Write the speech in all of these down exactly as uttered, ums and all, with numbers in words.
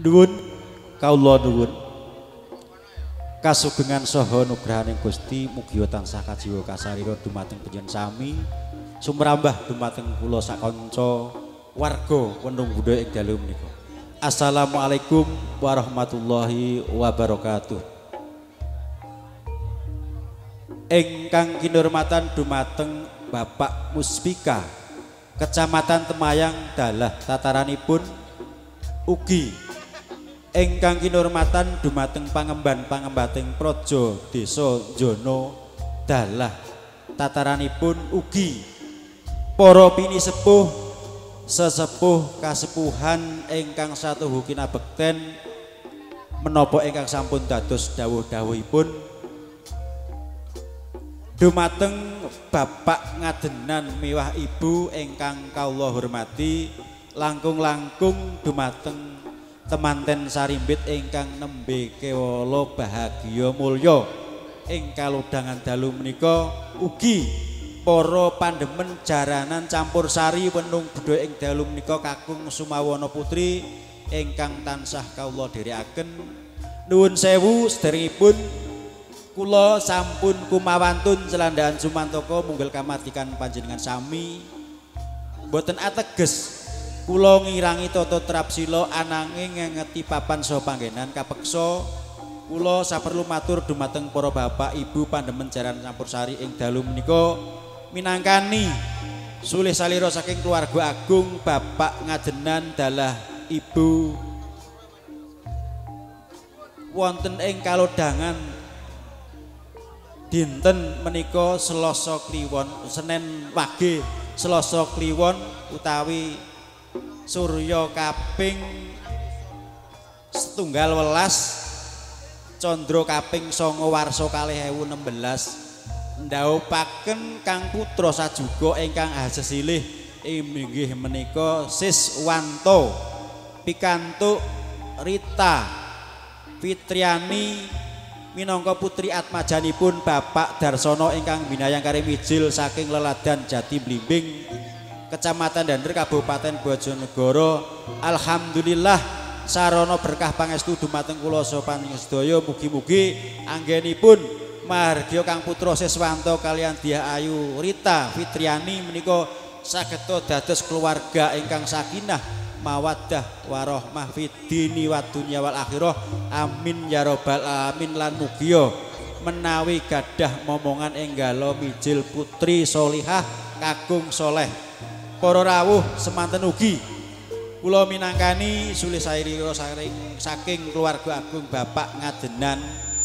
Nuwun kawula nuwun kasugengan saha nugrahaning Gusti mugi tansah kajiwa kasarira dumateng panjenengan sami sumrambah dumateng kula sakanca warga Wenung Budaya ing dalu menika. Assalamualaikum warahmatullahi wabarakatuh. Ingkang kinurmatan dumateng Bapak Muspika Kecamatan Temayang dalah tataranipun ugi ingkang kinurmatan dumateng pangemban-pangembating praja Desa Jono dalah tataranipun ugi para pinisepuh sesepuh kasepuhan ingkang satuhu kinabekten menapa ingkang sampun dados dawuh-dawuhipun dumateng Bapak Ngadenan miwah Ibu ingkang kawula hormati langkung-langkung dumateng temanten sarimbit ingkang nembe kewala bahagia mulya ing kalodhangan dalu menika ugi para pandemen jaranan campur sari Wenung Budaya ing dalu menika kakung Sumawana Putri ingkang tansah kawula dherekaken nuwun sewu sederengipun kula sampun kumawantun celandhaan sumantaka munggel kamardikan panjenengan sami boten ateges kula ngirangi tata trapsila ananging ngengeti papan saha panggenan kapeksa kula saperlu matur dumateng para bapak ibu pandemen jaran campursari ing dalu menika minangkani sulih salira saking keluarga agung Bapak Ngadenan dalah Ibu wonten ing kalodhangan dinten menika Selasa Kliwon Senin Wage Selasa Kliwon utawi Surya kaping setunggal welas Candra kaping sanga warsa kalih ewu enem belas ndhaupaken Kang putra sajuga ingkang hasesilih inggih menika Siswanto pikantuk Rita Fitriani minangka putri atmajanipun Bapak Darsono ingkang binayang karim ijil saking Leladan Jati Blimbing Kecamatan Dander Kabupaten Bojonegoro. Alhamdulillah sarana berkah pangestu dumateng kula saha panjenengan sedaya mugi-mugi anggenipun margya Kang putra Siswanto kaliyan Dyah Ayu Rita Fitriani menika saged dados keluarga ingkang sakinah mawaddah warahmah fid dini wad dunya wal akhirah amin ya rabbal alamin lan mugia menawi gadah momongan enggalo mijil putri solihah kakung soleh para rawuh semanten ugi kula minangkani sulih sairira saking saking keluarga agung Bapak Ngadenan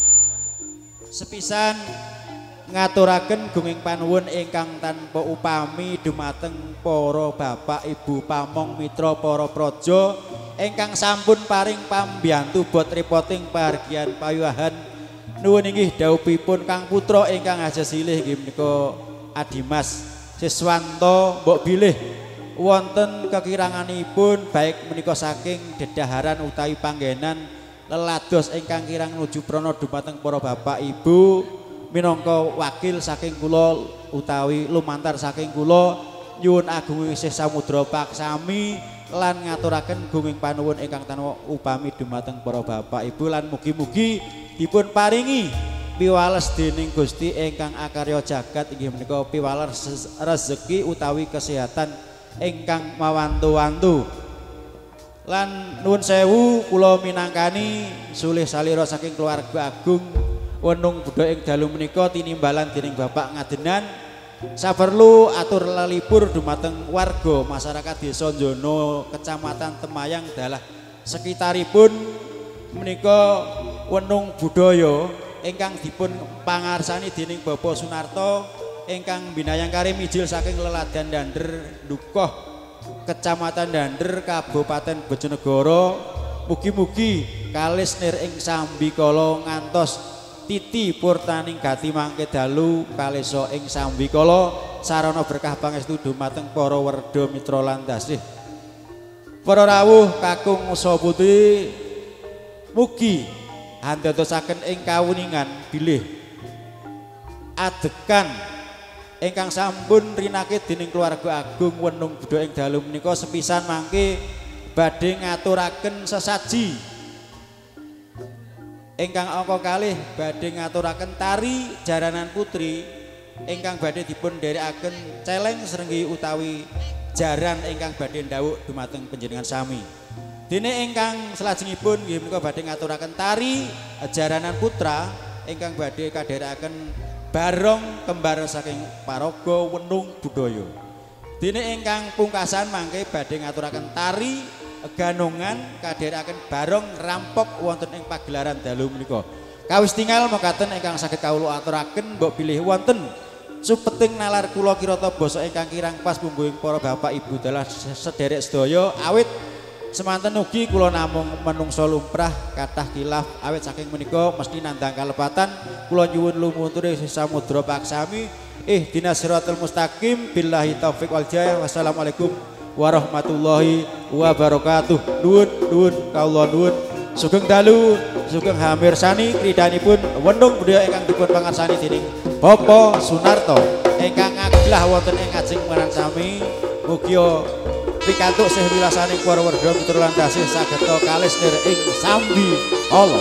sepisan ngaturaken gunging panuwun ingkang tanpa upami dumateng para bapak ibu pamong mitra para praja ingkang sampun paring pambiyantu bot repoting pahargyan payuwahan nuwun inggih dawuhipun Kang putra ingkang hajasilih inggih menika Adimas Siswanto mbok bilih wonten kekiranganipun baik menika saking dedaharan utawi panggenan lelados ingkang kirang nuju prana dumateng para bapak ibu minangka wakil saking kula utawi lumantar saking kula nyuwun agung isih samudra paksami lan ngaturaken gunging panuwun ingkang tanpa upami dumateng para bapak ibu lan mugi-mugi dipun paringi piwales dening Gusti ingkang akarya jagat inggih menika piwales rezeki utawi kesehatan ingkang mawantu-wantu lan nuwun sewu kula minangkani sulih salira saking keluarga agung Wenung Budaya ing dalu menika tinimbalan dening Bapak Ngadenan saperlu atur lelipur dumateng warga masyarakat Desa Jono Kecamatan Temayang dalah sekitaripun menika Wenung Budaya ingkang dipun pangarsani dening Bapak Sunarto ingkang binayang karim ijil saking Leladan Dander Dukoh Kecamatan Dander Kabupaten Bojonegoro mugi-mugi kalis nir ing sambikala ngantos titi purtaning gati mangke dalu kalesa ing sambikala sarana berkah pangestu dumateng para werda mitra lan dasih para rawuh kakung saha putri mugi andadosaken ing kawuningan bilih adegan ingkang sampun rinakit dening keluarga agung Wenung Budaya ing dalu menika sepisan mangke badhe ngaturaken sesaji ingkang angka kalih badhe ngaturaken tari jaranan putri ingkang badhe dipun dherekaken celeng srenggi utawi jaran ingkang badhe ndawuk dumateng panjenengan sami. Dene ingkang salajengipun nggih menika badhe ngaturaken tari jaranan putra ingkang badhe kadherekaken barong kembar saking paraga wenung budaya. Dene ingkang pungkasan mangke badhe ngaturaken tari ganongan kadherekaken barong rampok wonten ing pagelaran dalu menika. Kawis tingal mekaten ingkang saged kawula aturaken mbok bilih wonten supeting nalar kula kirata basa ingkang kirang pas mungguing para bapak ibu dalah sederek sedaya awit semanten ugi kula namung menungso lumrah kathah kilaf awit saking menika mesti nandang kalepatan kula nyuwun lumuture samudra paksami ihdinas siratal mustaqim billahi taufik wal hidayah. Wassalamualaikum warahmatullahi wabarakatuh. Nuwun nuwun kawula nuwun sugeng dalu sugeng hamirsani kridanipun wenung budaya ingkang dipun pangarsani dening Bapak Sunarto ingkang ngaglah wonten ing ajeng marang sami mugi pikantuk sih wilasaning para werda miturut lan tasih sageta kalis nir ing sambi Allah.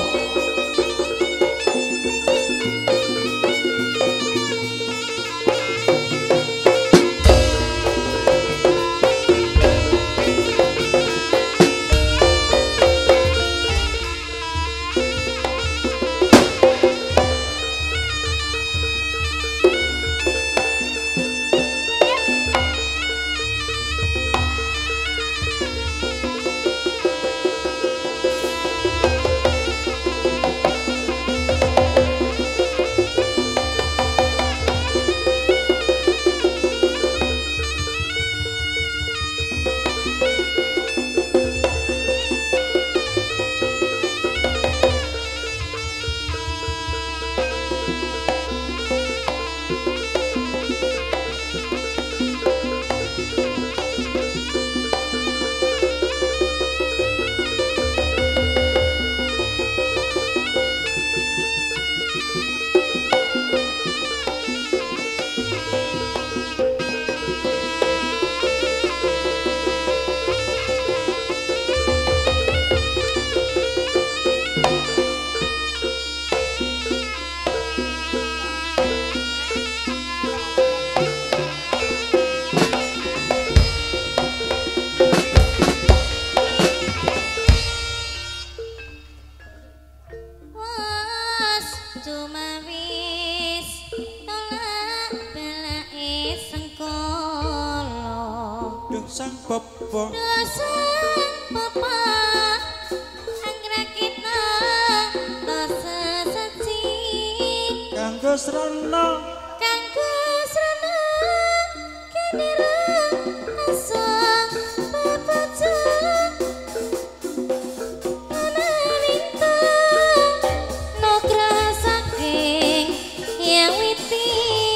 Sang Bapa Sang Bapa angrakita dosa saci kanggo srana kanggo srana kinira asang papaca narinta nokra saking yang witi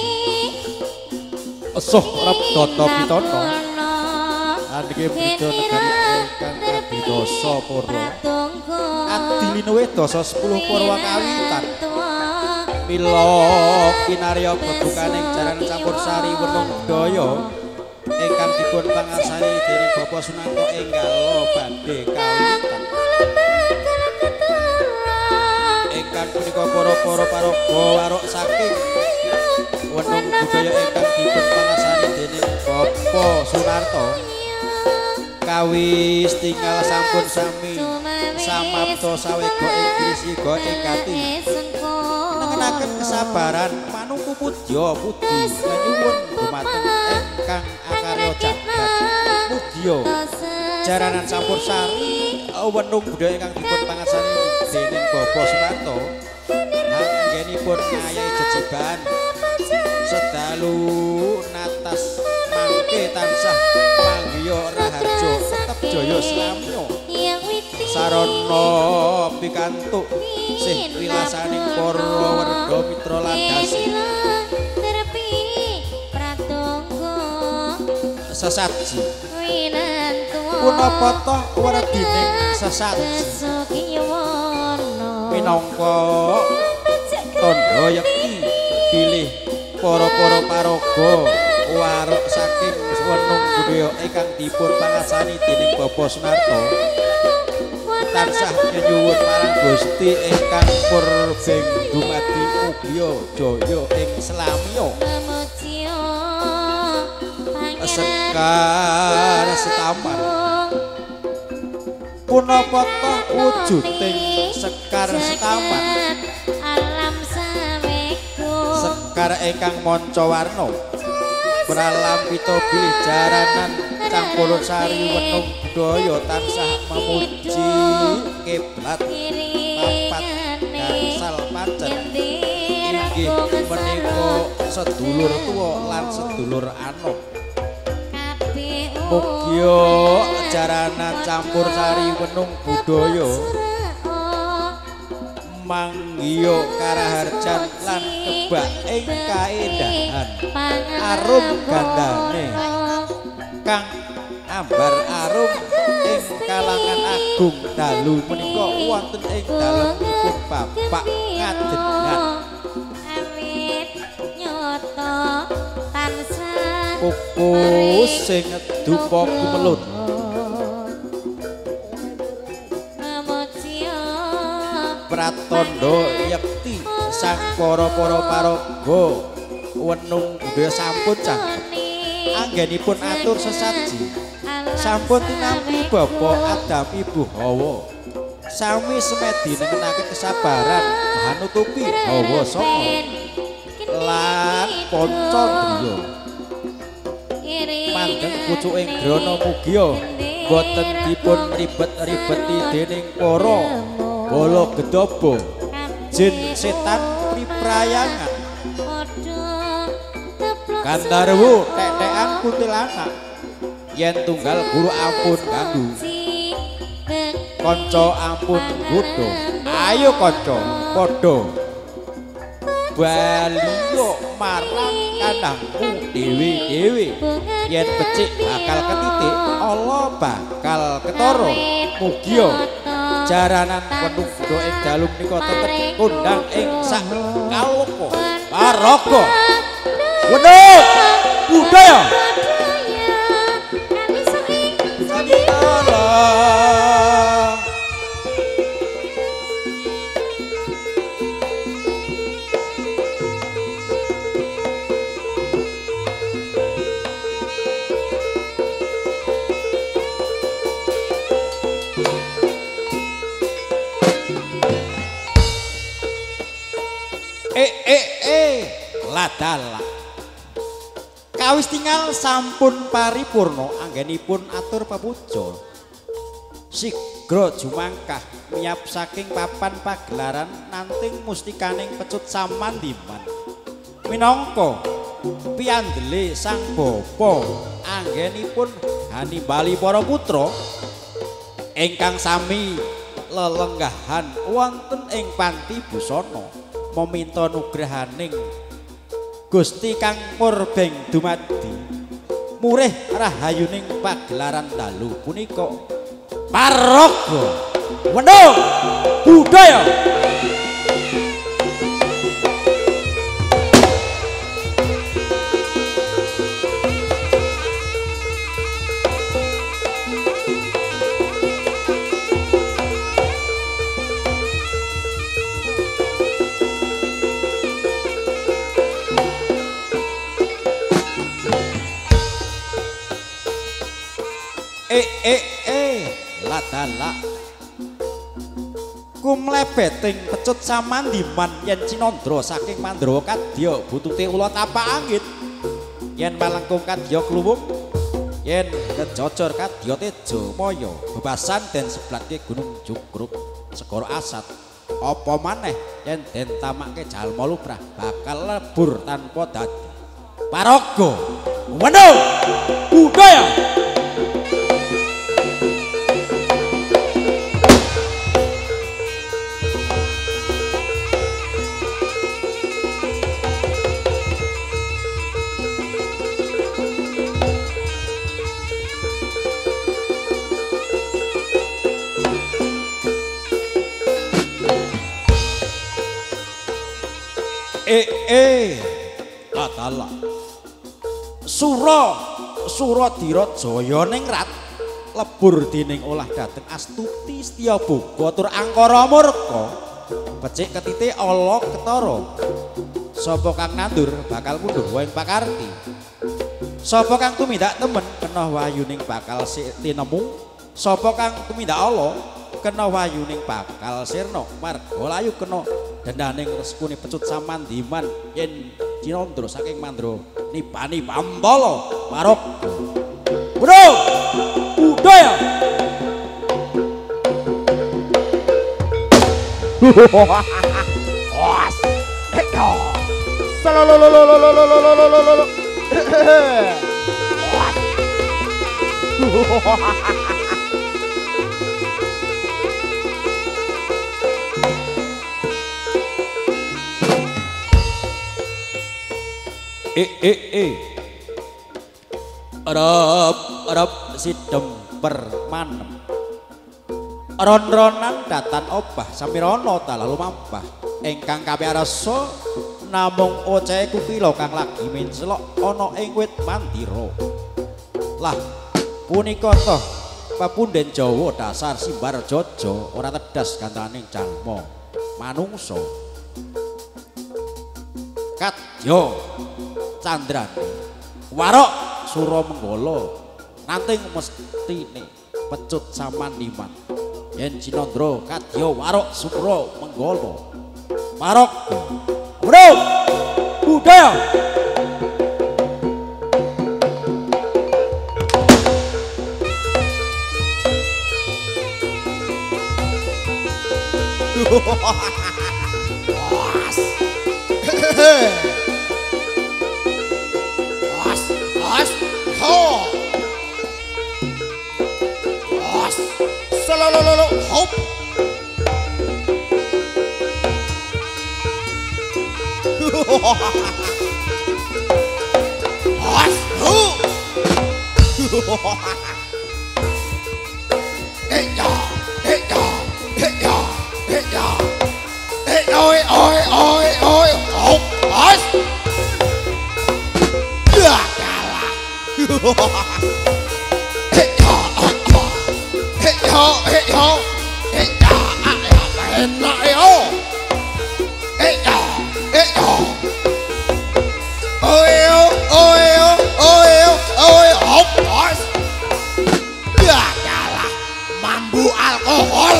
esuh Rabdata Pitana niki beda negari ingkang kabidosa para adilinowe dosa sepuluh para kawitan mila kinarya bebukaning jaran campursari wenung budaya ingkang dipun pangarsani dening Bapak Sunarto enggal badhe kawitan ingkang punika para-para paraga warok saking wenung budaya ingkang dipun pangarsani dening Bapak Sunarto kawis tinggal sampun sami samapta sawega ing grisiga ingkati nengenaken kesabaran manungku pudya pudi nyuwun dumateng ingkang akarya jagat pudya jaranan campursari wenung budaya ingkang dipun pangarsani dening Bapak Sunarto anggenipun ngayahi jejiban sedalu natas mangke tansah manggiya raharja tetep jaya slamya sarana pikantuk sih wilasaning para werga mitra lan dasih sesaji punapa toh werdining sesaji minangka tandha yekti bilih para-para paraga warok saking wenung budaya sedaya ingkang dipun pangasani dening Bapak Sunarto tansah nyuwun marang Gusti ingkang purbeng dumadi mugia jaya ing slamiya Sekar Setaman punapa ta wujuding Sekar Setaman Sekar ingkang manca warna pralampita bilih jaranan campur sari wenung budaya tansah memuji kiblat papat gangsal pancen inggih menika sedulur tuwa lan sedulur anom mugia jaranan campur sari wenung budaya manggiya karaharjan lan kebak ing kaendahan arum gandane kang ambar arum ing kalangan agung dalu menika wonten ing dalemipun Bapak Ngadengan nyoto tansah kuku sing dupa kumelut pratandha yekti sang para-para paraga wenung budaya sampun cangkep anggenipun atur sesaji sampun tinampi Bapak Adam Ibu Hawa sami semedi nengenake kesabaran manutupi hawa sanga lan panca driya mandeng pucuking grana mugia boten dipun ribet-ribeti dening para bala gedaba jin setan priprayangan Gandarwu tek-tekan kuntilanak yen tunggal guru ampun ganggu kanca ampun godho ayo kanca padha baliyo marang kandhangmu dhewe-dhewe yen becik bakal ketitik Allah bakal ketara mugia jaranan wenung budaya ing dalu menika tetep kondhang ing sak kaloka paraga wenung budaya eh eh eh ladala kawis tinggal sampun paripurna anggenipun atur papuja sigra jumangkah miyap saking papan pagelaran nanting mustikaning pecut samandiman minangka piandele sang bapa anggenipun hanibali para putra ingkang sami lelenggahan wonten ing panti busana meminta nugrahaning Gusti kang murbeng dumadi murih rahayuning pagelaran dalu punika paraga wenung budaya eh eh eh ladala kumlebeting pecut samandiman yen cinandra saking Mandrawa kadya butute ula tapak angin yen malengkung kadya kluwung yen kejojor kadya teja maya bebasan den seblatke gunung jukruk segara asat apa maneh yen den tamake jalma lumrah bakal lebur tanpa dadi paraga wenung budaya eh eh ladala sura Suradira Jaya ningrat lebur dening olah dhateng Astuti Setyaboga tur angkara murka becik ketite ala ketara sapa kang nandur bakal mundur waing pakarti sapa kang tumindak temen kena wayuning bakal tinemu sapa kang tumindak ala kena wayuning bakal sirna marga layu kena dendaning resepune pecut samandiman yen Cinandra saking Mandra nibani Pampala marok bro budaya os eto salolololololololololololol eh eh eh Arab Arab sidem permanem ron-ronan datan obah samirana talalu mampah ingkang kapiarsa namung ocehe kukila kang lagi mencelok ana ing wit mandira lah punika toh pepunden Jawa dasar simbar jaja ora tedas gantaning jalma manungsa kadya candrane warok Suramenggala nanting mestine pecut samandiman yen Cinandra kadya warok Suramenggala marok bro budaya os os ho os salolololo hop os ho eya eya eya eya oi oi oi oi hop os ya kalah eya eya eya eya enak yo eya eya oi oi oi oi hop os ya kalah mambu alkohol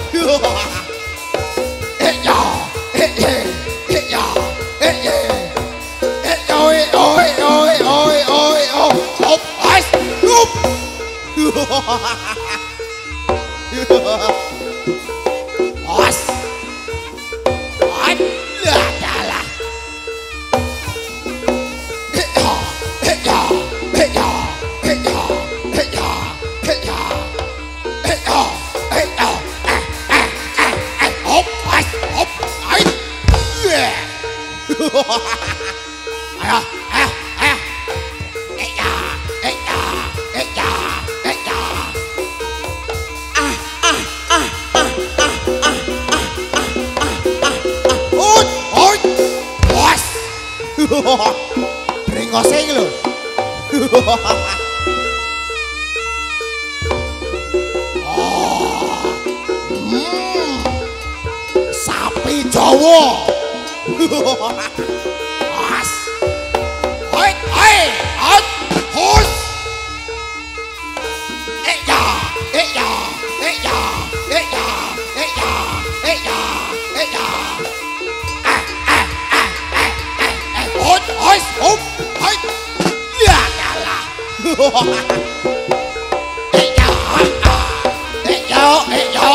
eya eya eya eya oi oi oi oi oi oi hop os hup os ya kalah eya eya eya eya eya eya eya eya hop os hop ai yeah ayo ayo ayo eya eya eya eya ah ah ah ah ah ah ut ut bos bringose iki lho sapi Jawa as oi oi at hus eya eya eya eya eya eya eya ah ah ah ah hus hus hop hai ya kalah eya eya eya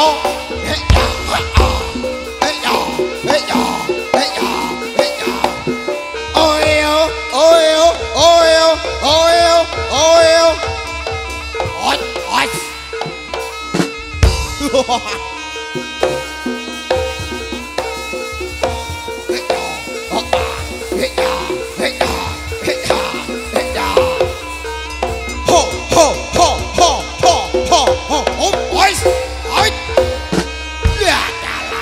ho ho ho ho ho ho ho ho boys hai ya kalah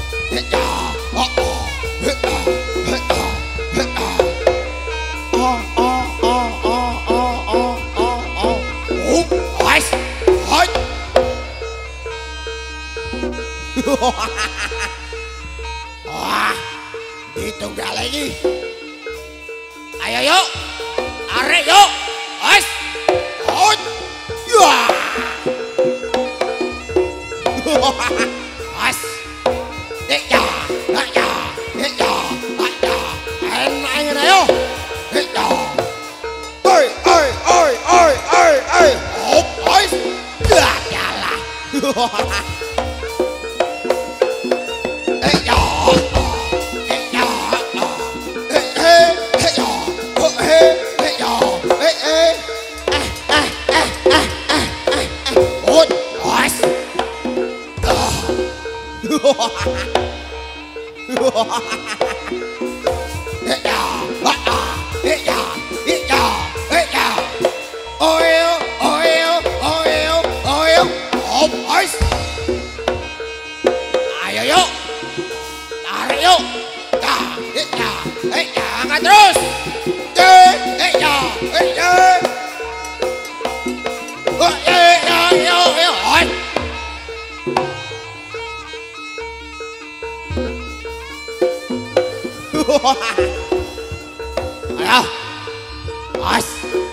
oh oh oh Wah, ditunggal lagi. Ayo yuk, arek yuk, os, os, ya, os, ya, ya, ya, ya, ya, enak ini ayo, ya, oi, oi, oi, oi, oi, oi, op, os, ya, jalan. Ayo yuk, tarik yuk, dah, ya, eh ya, angkat terus, eh, eh ya, eh ya, oh eh ya, ya, ya, oi, ayo, os,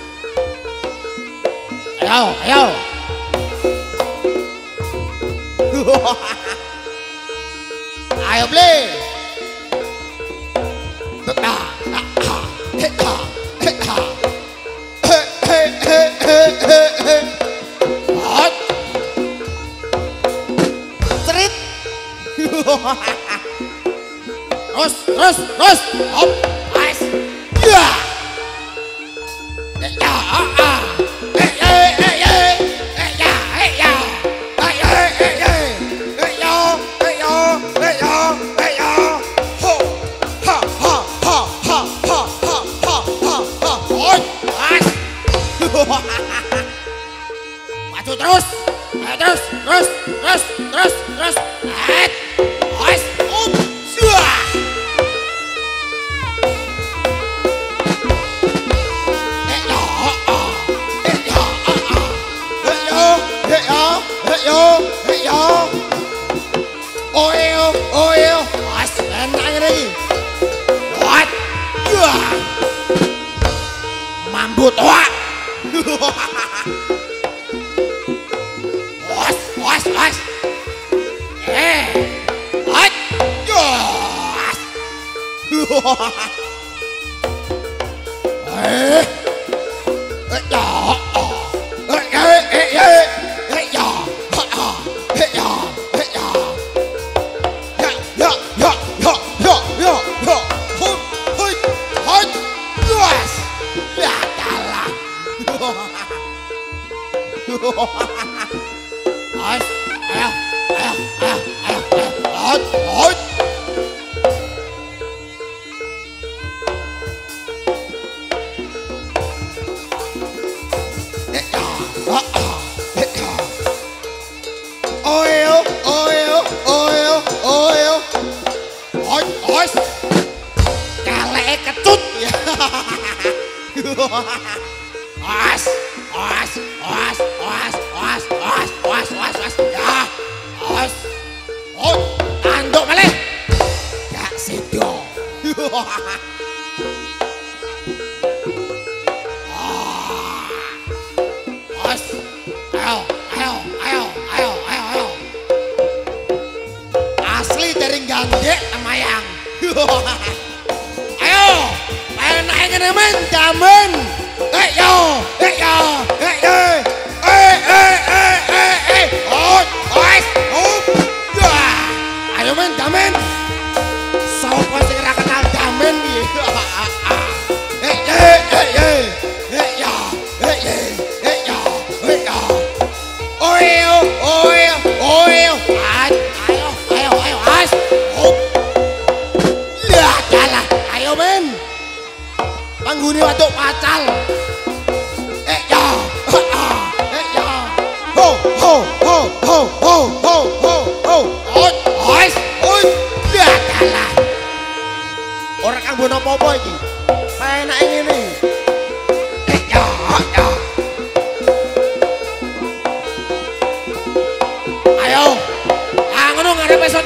ayo, ayo. Ayo beli. Cerit. Terus, terus, terus. Hop, nice. Ya. Ya, ah, ah. Eh, eh, eh, eh. Eh, ya, eh, ya. Eh, eh, eh, eh. Eh, ya, eh, ya, eh, ya, eh, ya. Ho, ha, ha, ha, ha, ha, ha, ha, ha, ha. Oi, nice. Maju terus. Ayo terus, terus, terus, terus, terus. Eh, nice. Up, suah. Oil, oil, mas, enak ini. What? Wah, mambut, wah. Was, was, was. Eh, what? Yes. Eh, eh, ya, eh, eh, eh, eh, eh, ya, ha, ha, eh, ya, eh, ya. Ya, ya, ya, ya, ya, ya, ya. Hoi, hoi, hoi, yes. Ya, kalah. Hoi, ayo, ayo, ayo, ayo, ayo, hoi, hoi. Oil, oil, oil, oil. Oi, oi. Kalek kecut. Os, os, os, os, os, os, os, os, os. Ya. Os. Oi, tanduk malih. Gak sido. Os. Ayo, ayo, ayo, ayo, ayo, ayo. Asli dari Gandek Semayang. Ayo, ayo naik ke men, jamin. Eh yo, eh yo, eh yo, eh eh eh eh eh. Oh, oh, oh. Ayo men, jamin. Sopo sing ra kenal jamin iki. Eh eh eh eh. Eh yo, eh eh eh yo, eh yo. Oil, oil, oil. Ayo, ayo, ayo, as. Ya, kalah. Ayo men. Pangguni waduk pacal. Eh ya, eh ya. Ho, ho, ho, ho, ho, ho, ho, ho. Oi, oi, oi. Ya, kalah. Ora kang bono apa-apa iki. Penake ngene. Eh ya, ya. Ayo. Ah ngono ngarepe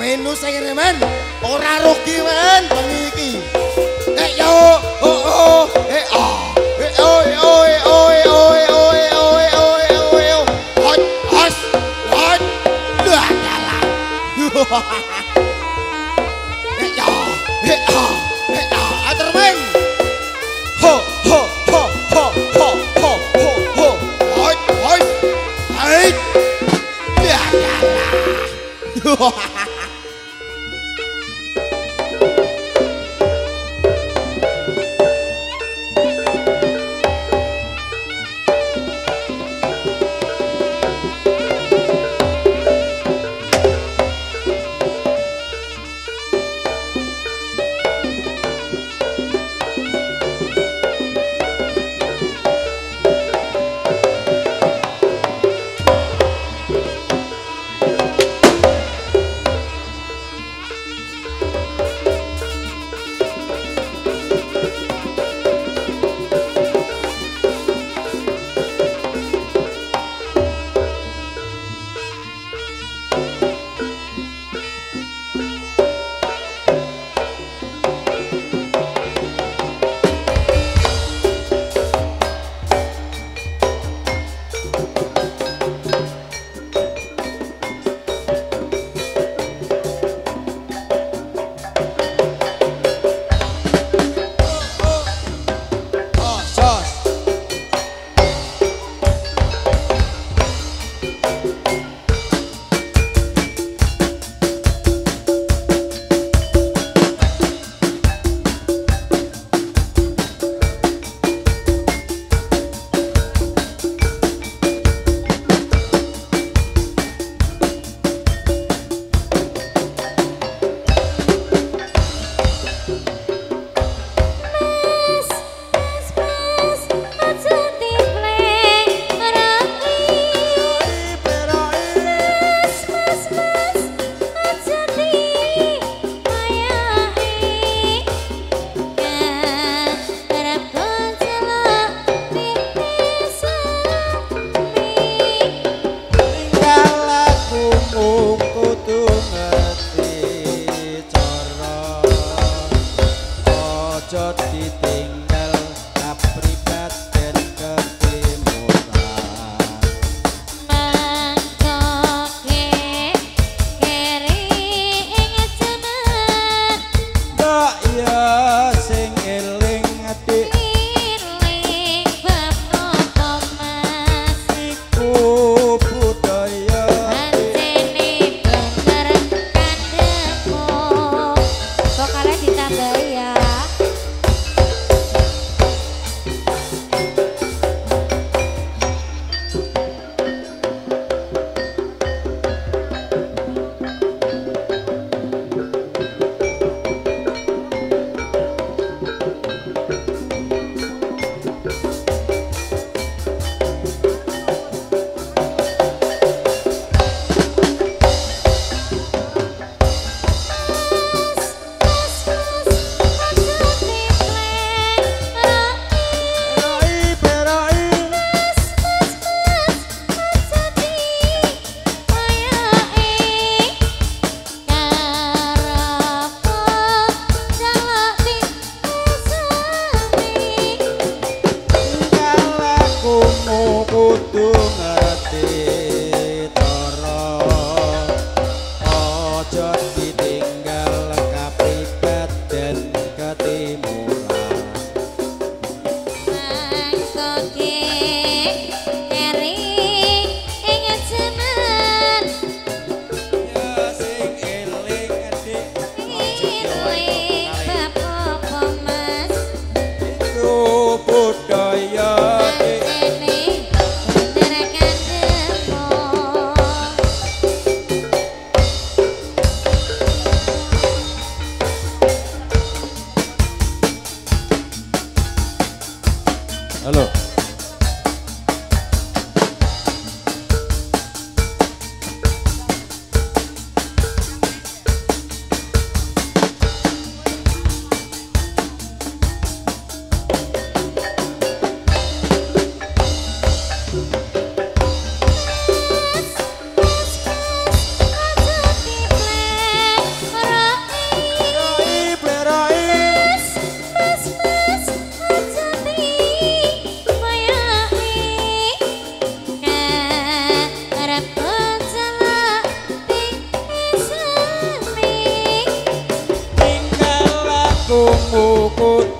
menu sing ngene men ora rugi men bengi iki eh yo oh oh eh oh eh oh eh oh eh oh eh oh eh oh eh oh eh oh eh oh eh oh hot hot hot dah kalah eh yo eh oh eh oh atur men ho ho ho ho ho ho ho ho hot hot hai dah kalah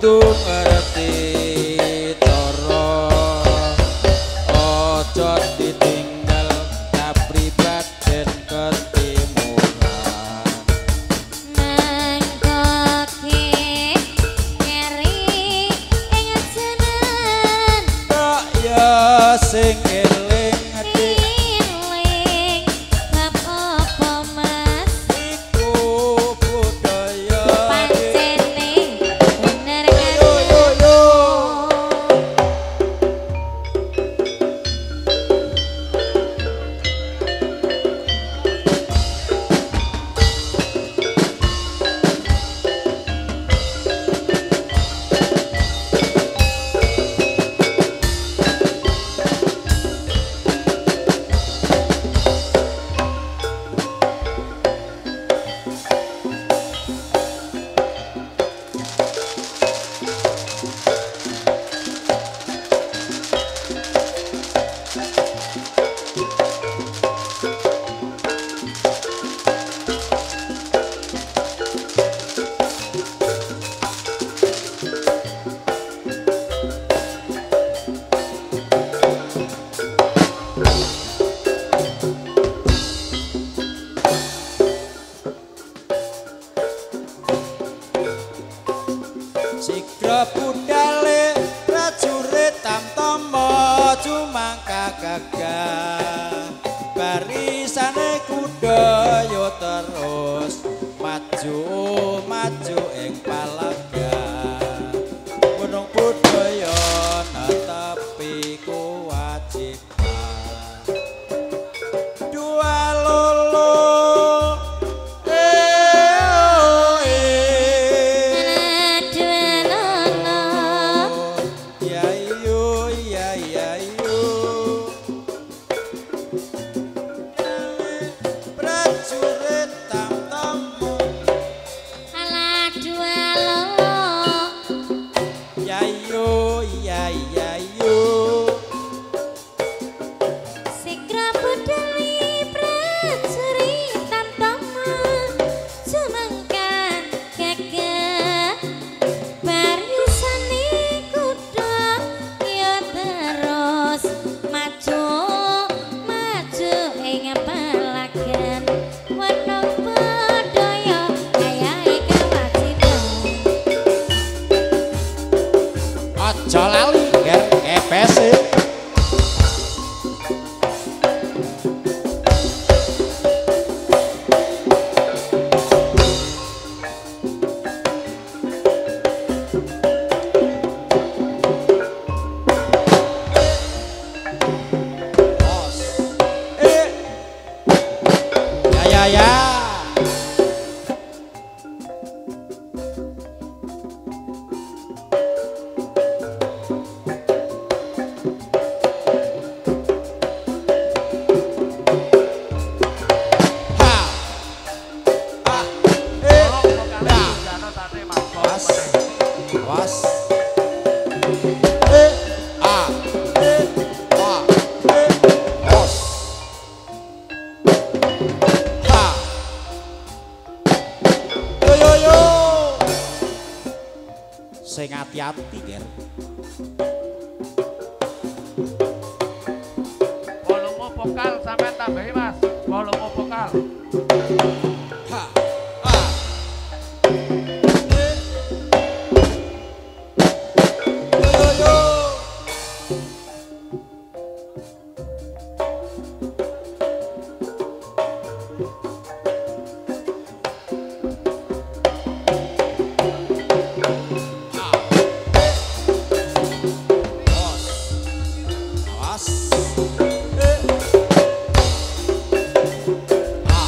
kudu ngerti cara aja ditinggal kapribaden ketimuran mangkoke ngeri ing jenengan kok ya sing eling eling bab apa mas iku budaya pancene bener yo yo yo Sigra budale prajurit tamtama cumangka gagah barisane kuda yo terus maju maju ing palagan gunung budaya netepi kewajiban dua lolo aja lali ger kepese eh ya ya ya was eh a eh a eh os ha yo yo yo sing ati-ati ger volume vokal sampai tambahi mas volume vokal ha ha yo yo awas eh ah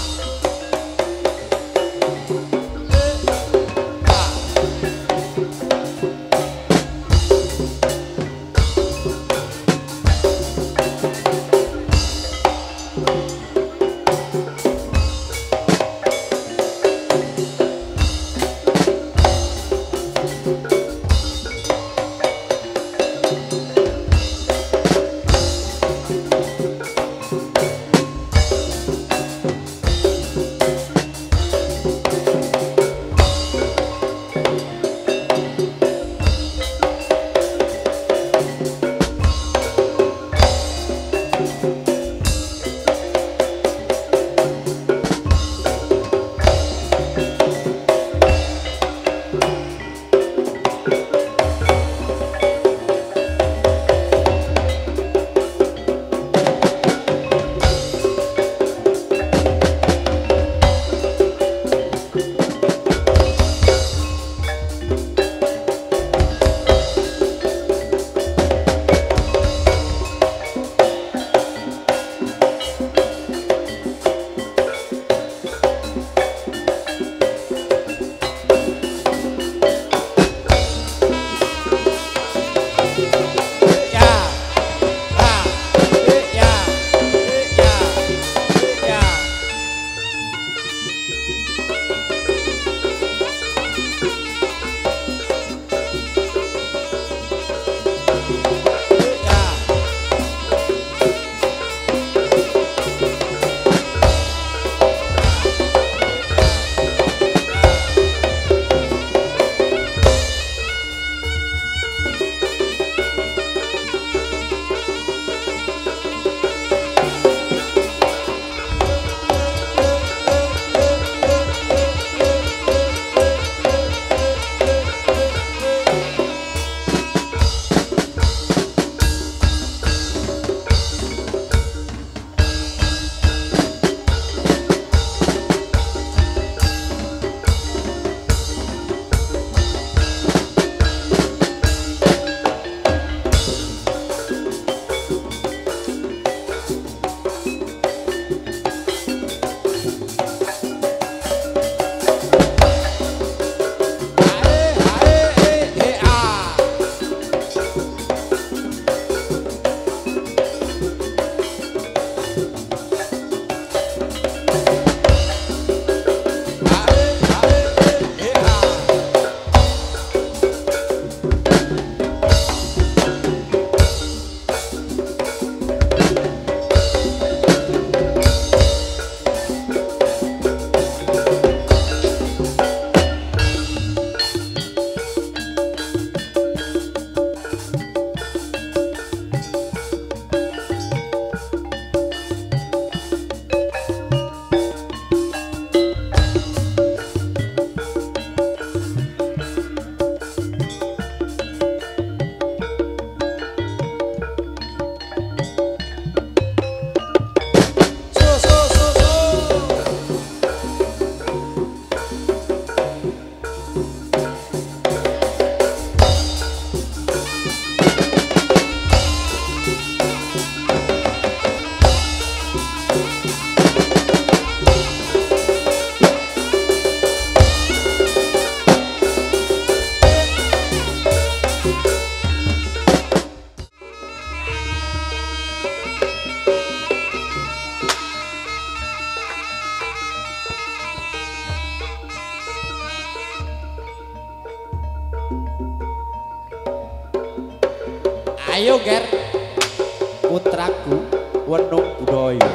Ayo ger putraku wenung budaya.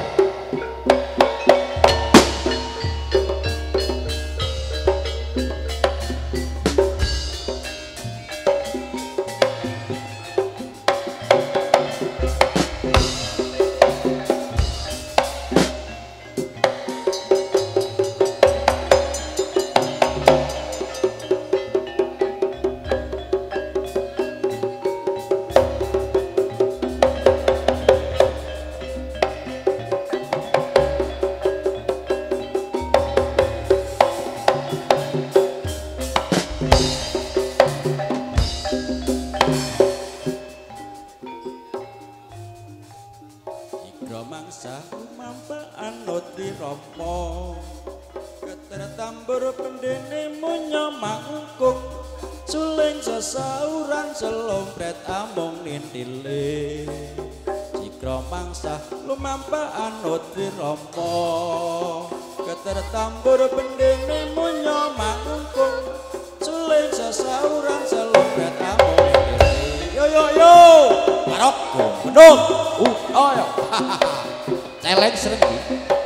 Mangsa mampa anut diromo ketertambur pendene munyo mangkung suling sesauran selompret amung nintile jika mangsa lumampa anut diromo ketertambur pendene munyo mangkung suling sesauran selompret amung nintile yo yo yo marok menung uh oh yo celeng sergi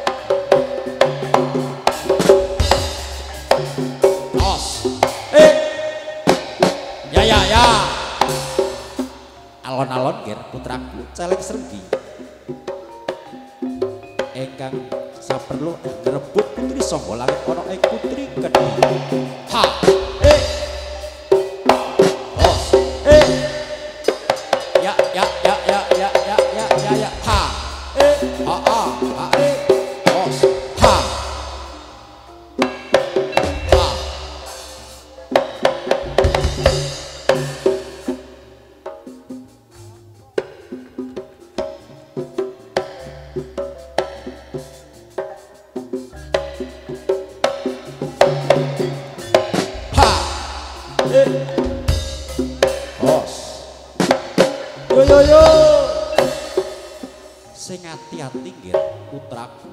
os eh ya ya ya alon-alon ger putraku celeng sergi engkang saperlu ngrebut putri sangga langit ana ing putri kedhi ha eh os eh ya ya ya ya ya ya ya ya ya ha eh ha ha ha eh os ha ha ha eh os yo yo yo sing ati-ati nggih putraku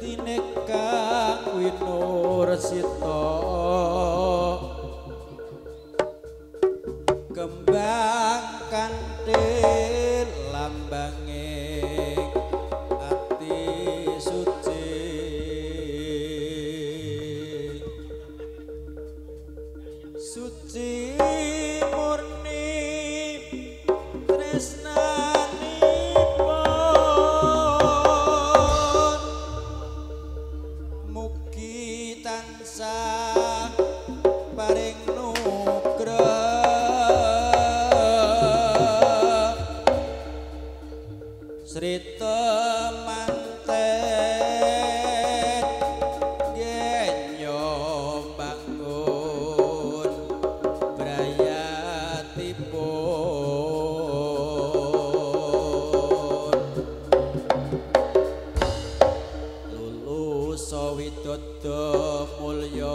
getine kang winursita kembang kanthil lambange ati suci suci murni tresnanipun mugi tansah paring nugrah Sri temanten genyo bangun brayatipun lulus sawidodo mulya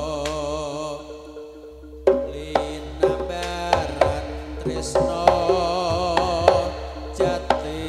linambaran tresna jati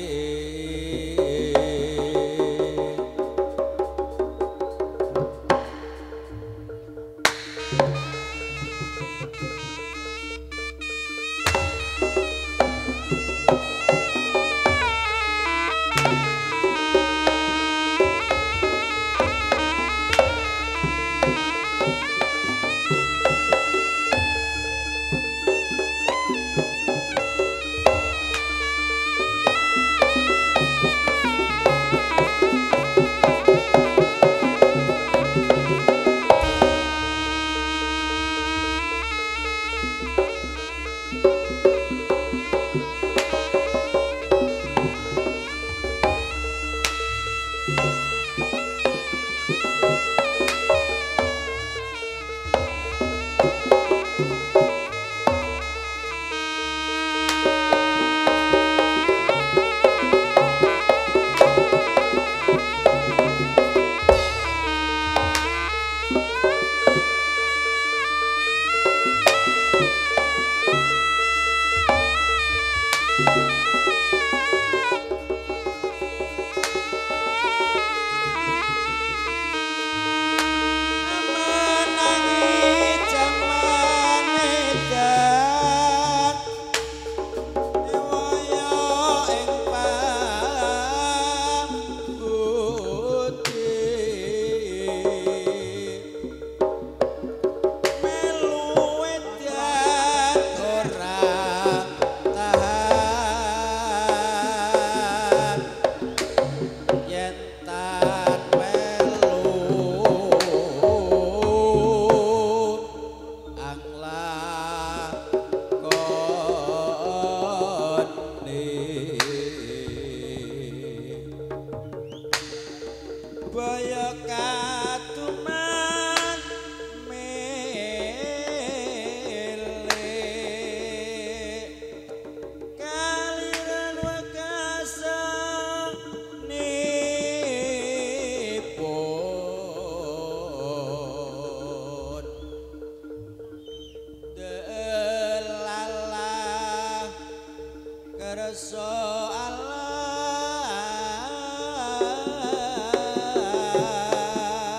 Baya katuman mele kaliran wakasa nipun delalah kersa Allah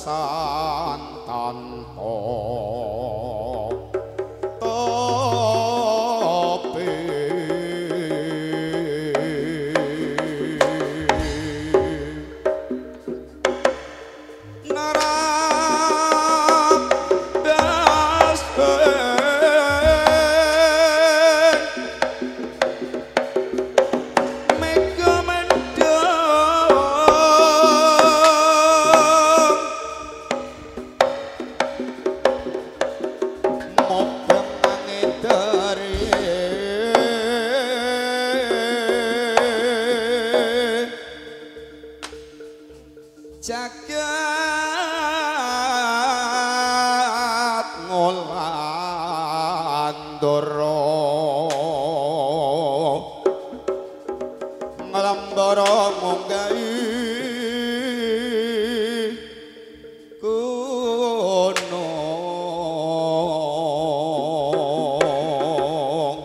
kadosan tanpa jagat ngolandara nglambara munggahi gunung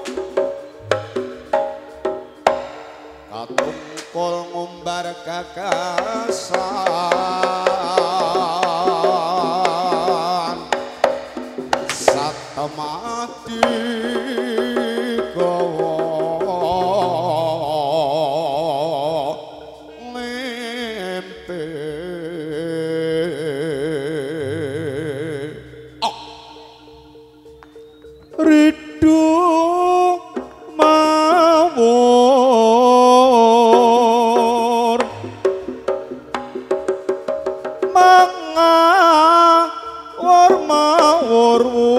katungkul ngumbar gagasan satemati gawa mimpi oh. Ridu mawur mangawur mawur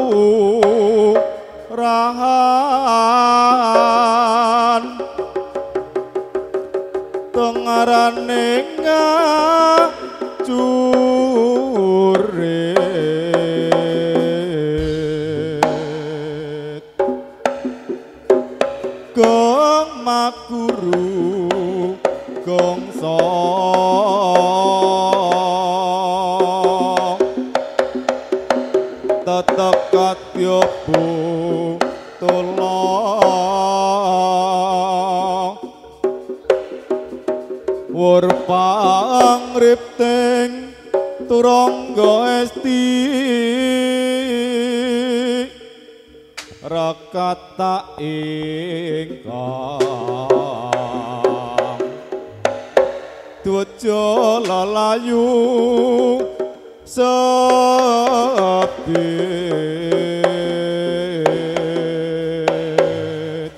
rahan tengarane ngacurit gong makuru gongso tetekat yobu tulung wur pangripting turangga esti rakata ingkang tujo lalayu sabit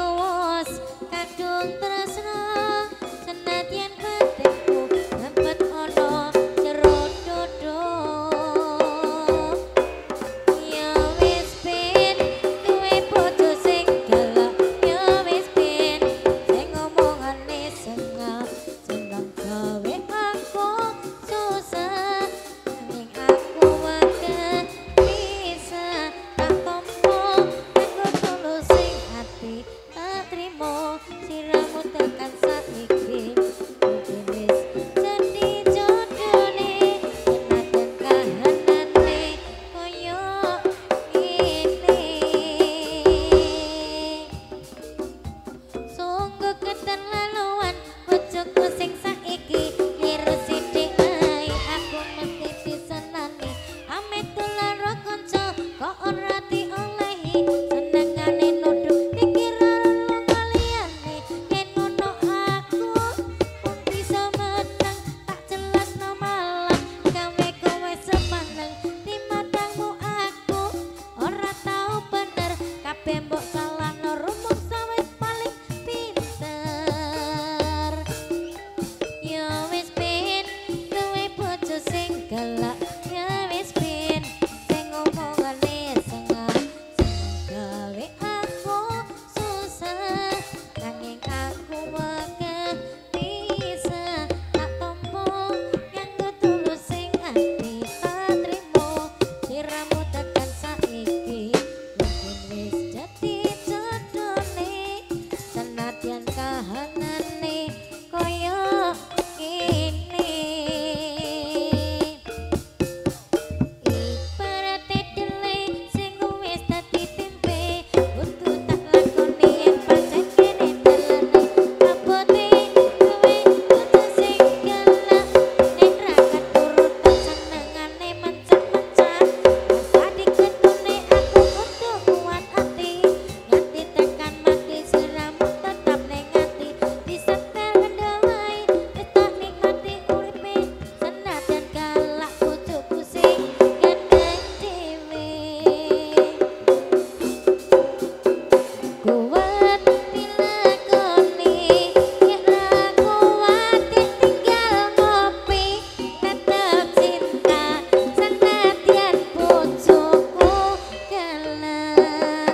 wos kadung tresno senadyan batinku dapat ono jero dodo ya wis ben duwe bojo sing galak ya wis ben sing ngomongane seneng seneng gawe aku susah ning aku wae bisa tak tompo aku tulus sing ati tak trimo siramu tekan saiki mungkin wis jadi jodone senajan kahanane koyo ngene sungguh keterlaluan bojoku sing saiki liru sithik ae aku mesti disenani ame tulara kanca kok ora diolehi senengane nuduh pikiran lo liyane yen ngono aku pun bisa menang tak jelas no malah gawe kowe semaneng di matamu aku ora tau bener kabeh mbok salahno rumus wis paling pinter ya wis ben duwe bojo sing galak ya wis ben sing ngomongane seneng gawe aku susah nanging aku wegah bisa tak tompo nganggo tulus sing ati tak trimo siramu tekan saiki mungkin wis jadi jodone senadyan kahanane koyo ngene ibarate dele sing wis dadi tempe kudu tak lakoni yen pancen kene dalane abote kowe kudu sing galak ning ra keturutan senengane mencak-mencak asa diketune aku kudu kuat ati nganti tekan mati siramu tetap ning ati disetel wae wis tak nikmati uripe senadyan galak bojoku sing gandeng dhewe kuat dilakoni yen ra kuat tinggal ngopi tetep cinta senadyan bojoku galak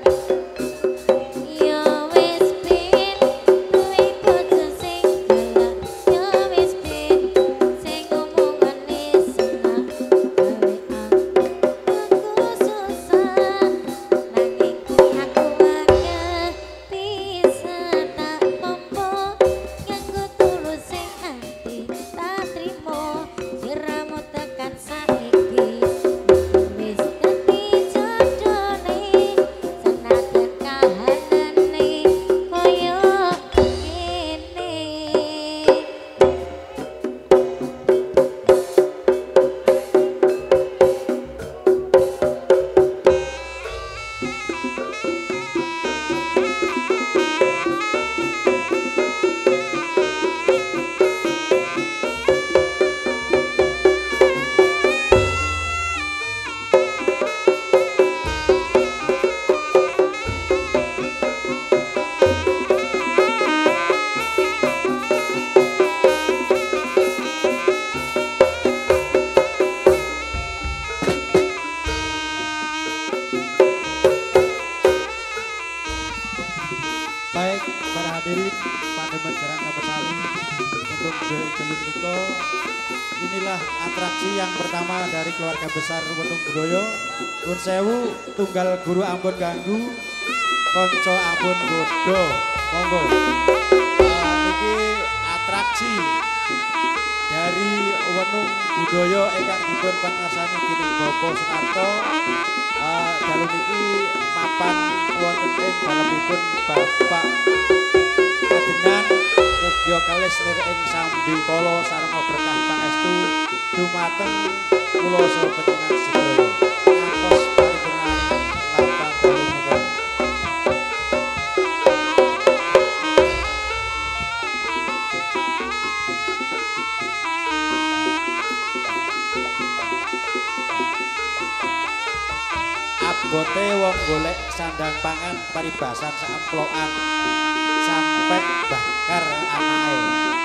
ya wis ben duwe bojo sing galak ya wis ben sing ngomongane seneng gawe aku susah nanging aku wae bisa tak tompo nganggo tulus sing ati tak trimo siramu tekan saiki wis dadi jodone senadyan kahanane koyo ngene Baik para hadirin Pademet Jaran Kapesari untuk Joy Gelung Niko, inilah atraksi yang pertama dari keluarga besar Wetung Budoyo. Nuwun sewu tunggal guru ampun ganggu konco ampun bodo monggo. Eh, niki atraksi dari Wenung Budoyo ingkang dipun pangersani dening Bapak Sunarto. Eh, dalu niki mapan wonten ing dalemipun Bapak Kadengan Mugya kalis lir ing sambi kala sareng berkah pangestu dumateng kula saha panjenengan sedaya. Ngantos paripurnan lampah dalu menika. Abot sejate wong golek sandang pangan paribasan saemplokan sampai bakar anake.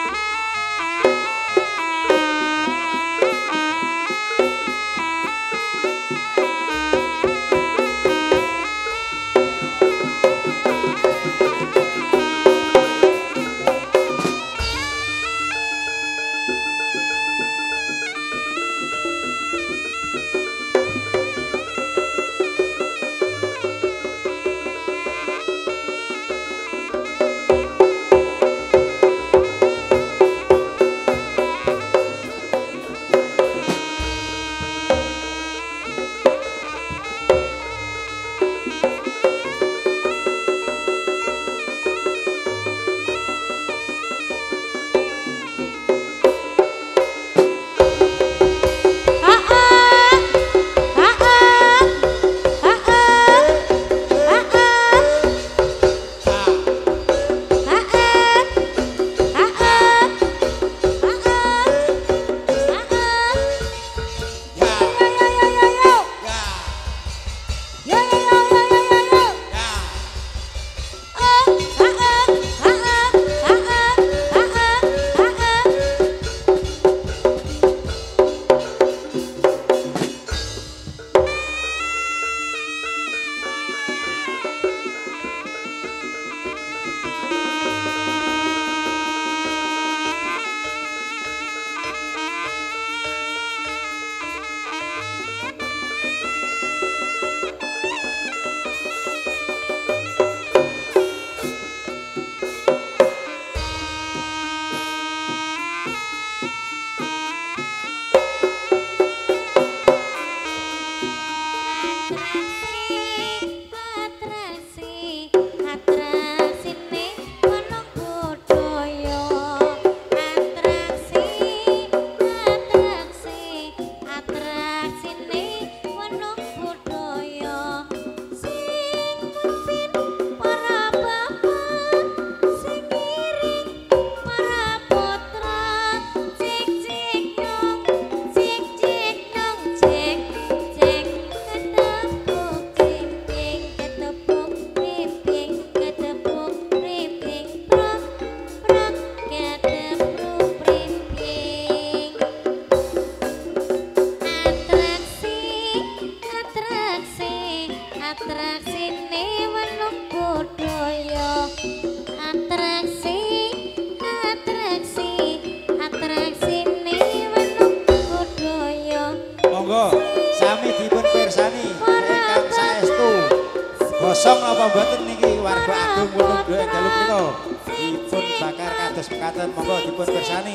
Kosong apa mboten niki warga agung Gunung Dua ing dalu menika dipun bakar kados mekaten monggo dipun pirsani.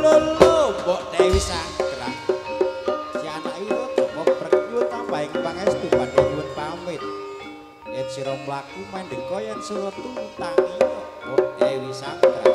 lolo mbok Dewi Sanggrah. Si anak itu Joko Brekyu tambah ing pangestu badhe nyuwun pamit. Yen sira mlaku mendika yen surat tutangi mbok Dewi Sanggrah.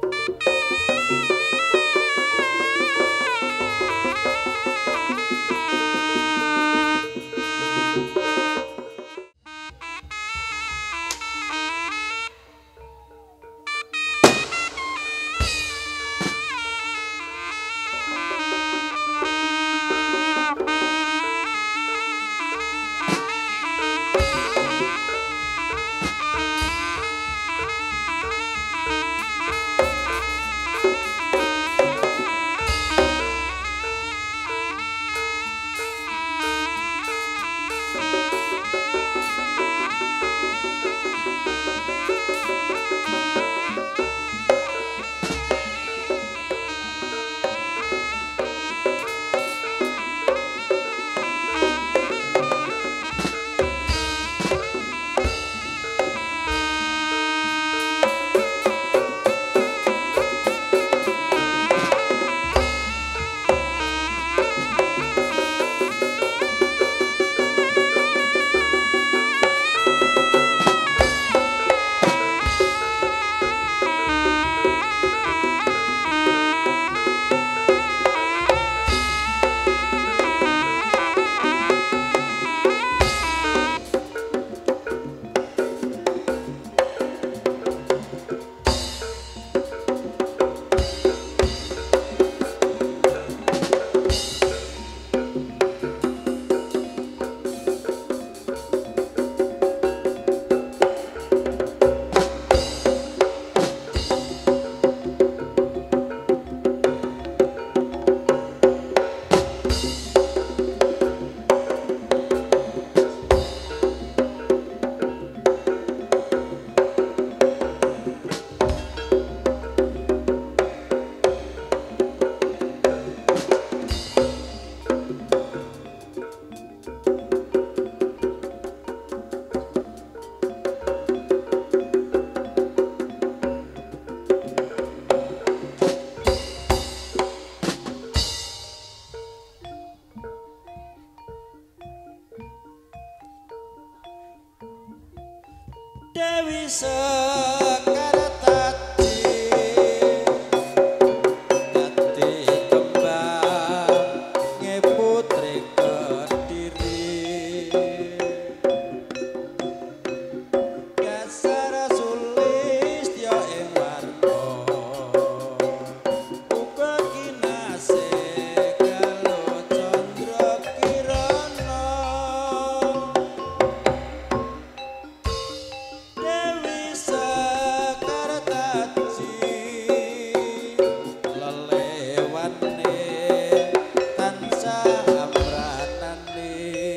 Dewi Sekartati dadi kembang ngeputri Kediri dasar sulistya ing warna uga kinasih karo Candra Kirana Dewi Sekartati lelewane tansah amranane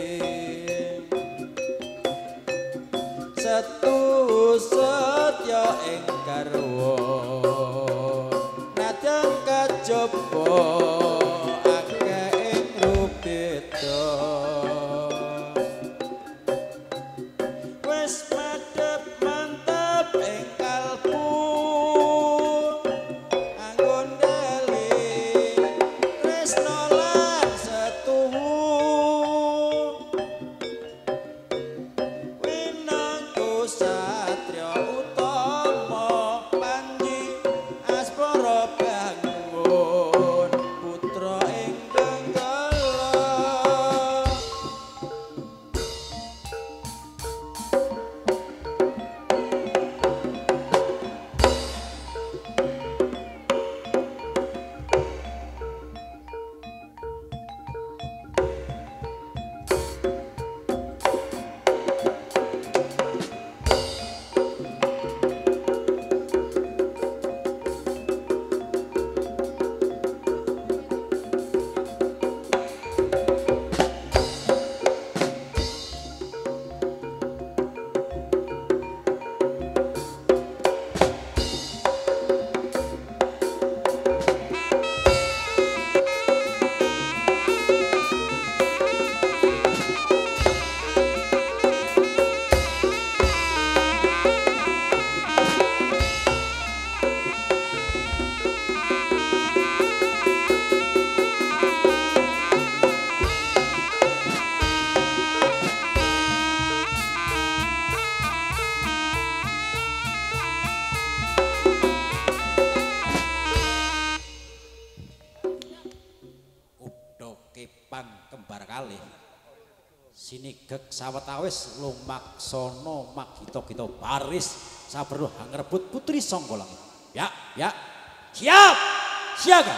setu setya ing garwa nadyan kajaba akeh ing rubeda wis madhep mantep ing kalbu anggon deli tresna lan setuhu winangku satya utama panji aspara bangun kalih sinigek sawetawis lumaksana magita-gita baris saperlu ngrebut putri sangka langit. Ya, ya. Siap. Siaga.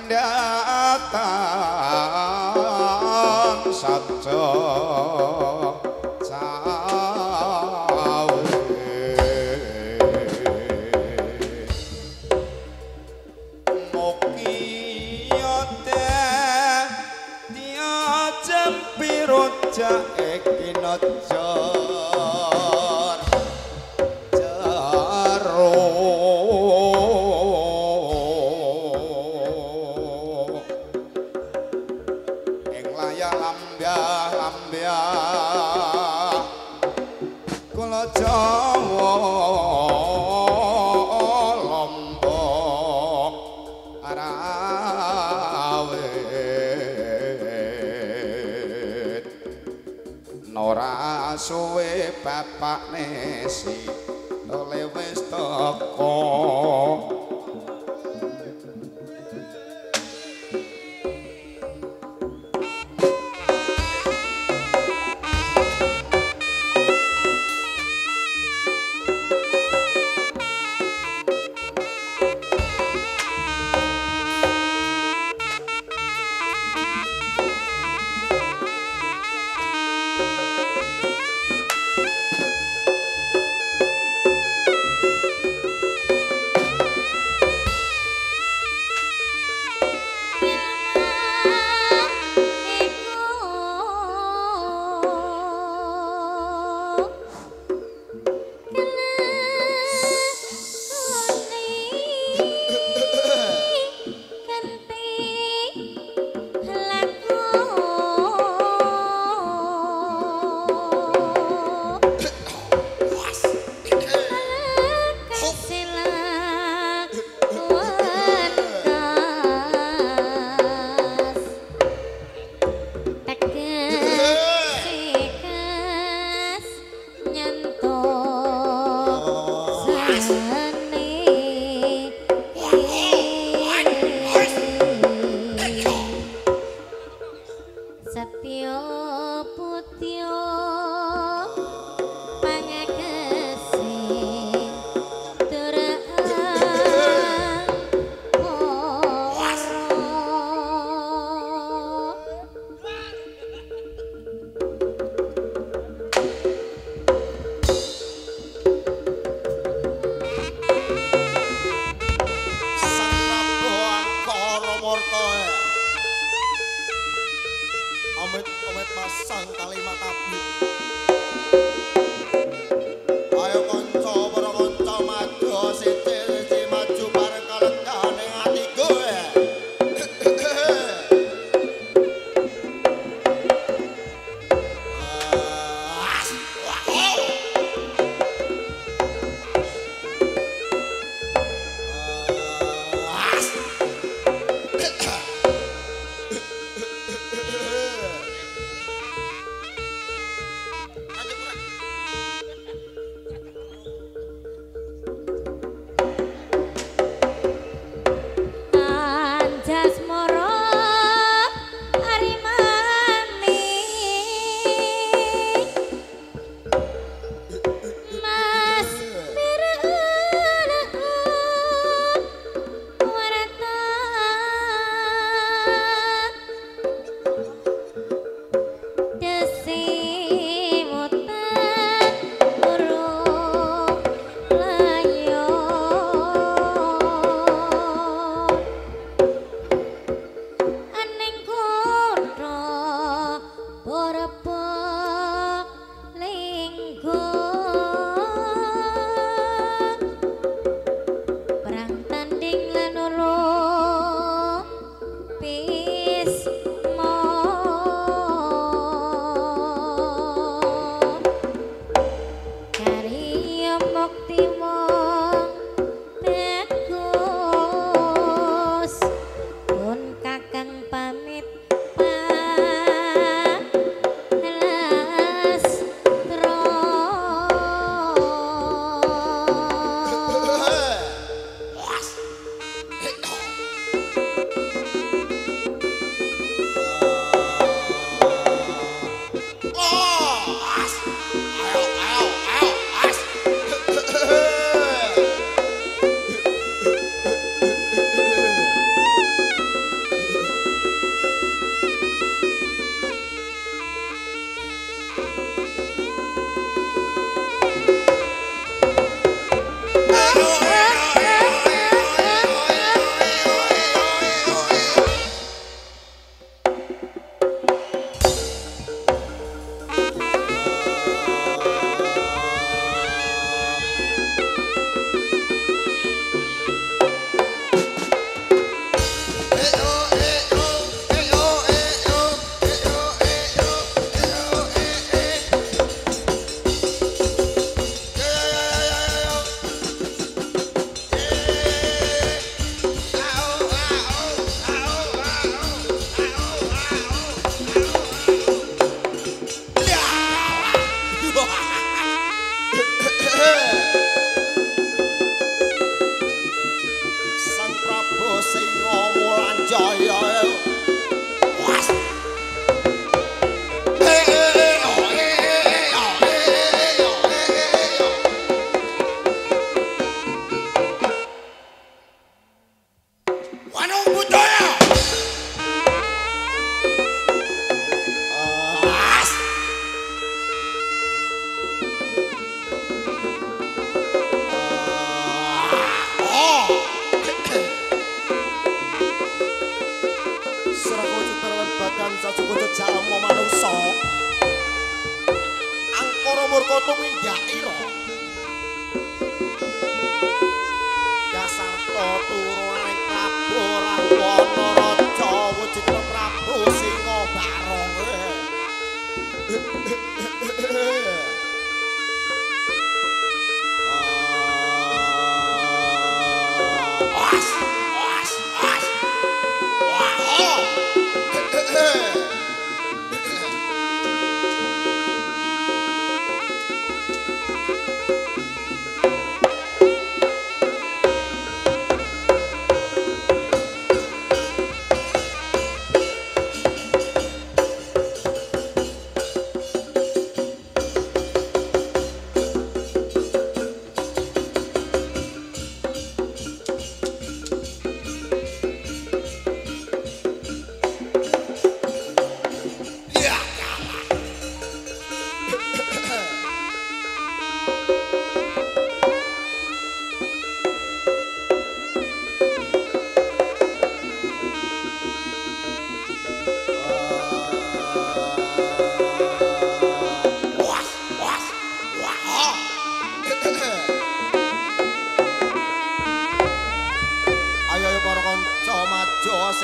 datang saja Jor jaro ing layar lambah lambah kula Jawa Lombok Arawit ora suwe bapak nesi oleh wis teko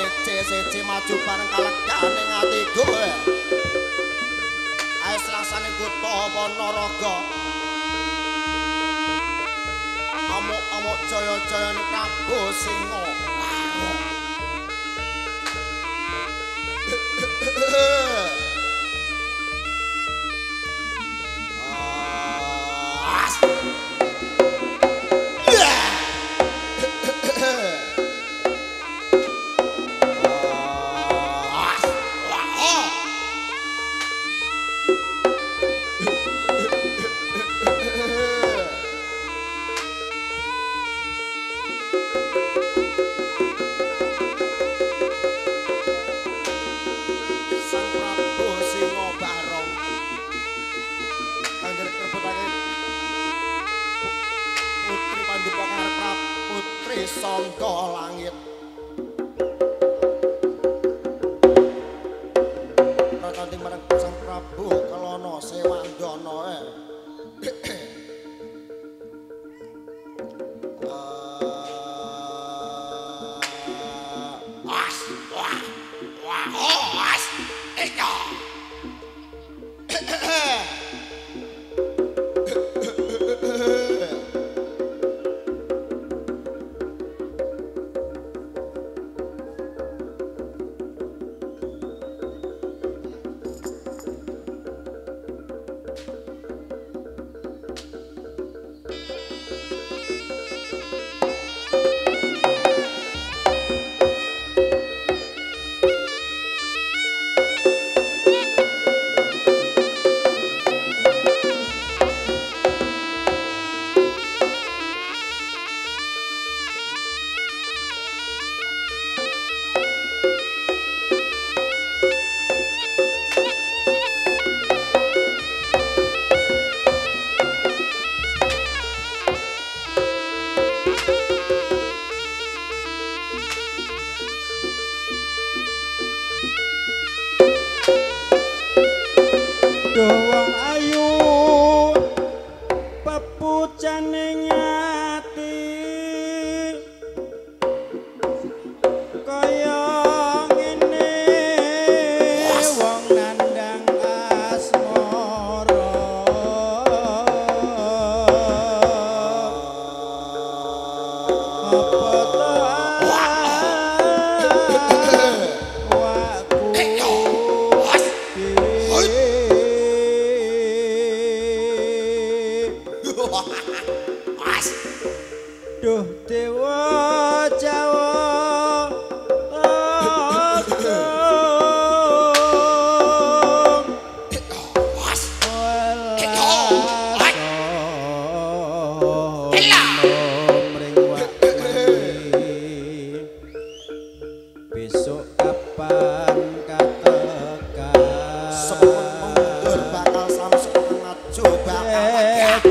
siji-siji maju bareng kalegane atiku. Ayo selasane kutha Ponorogo. Amuk-amuk jaya-jayane Prabu Singa. Sangka langit prakanti marang Sang Prabu Kelana Sewandana as wah wah as eka wong ayu pepucane ngati kaya ngene wong nandang asmara apa to duh dewa Jawa agung besok kapan katekan sepun mundur bakal samsung maju bakal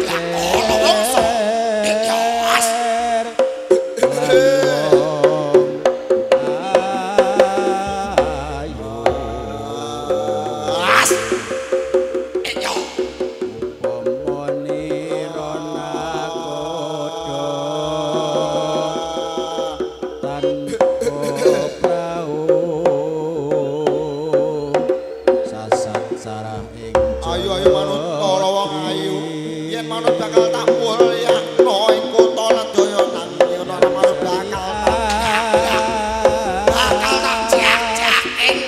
ayo ayo manut kala wong ayu yen manut bakal tak mulyakno ing kutha Ledaya nang yen ora manut bakal bakal tak jak-jak ing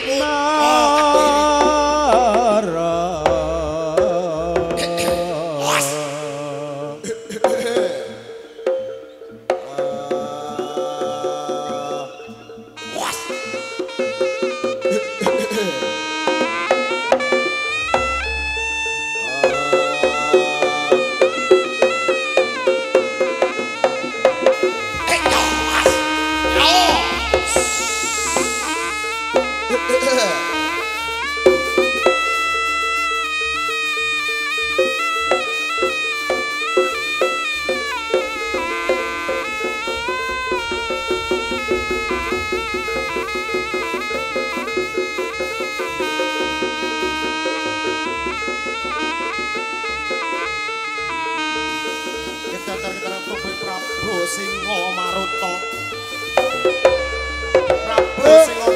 Prabu Singa Maruta Prabu Singa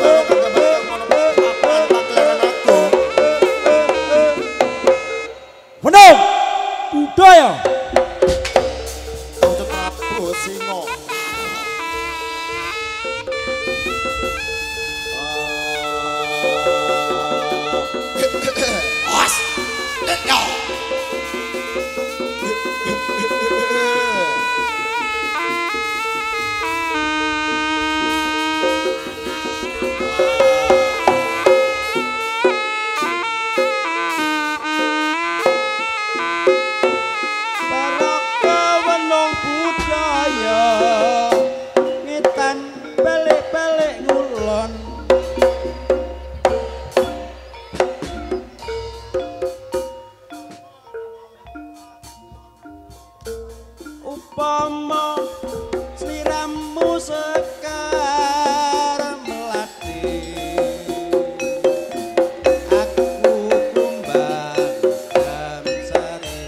singo. Os. Yo. Upama sliramu sekar melati aku kumbang damsari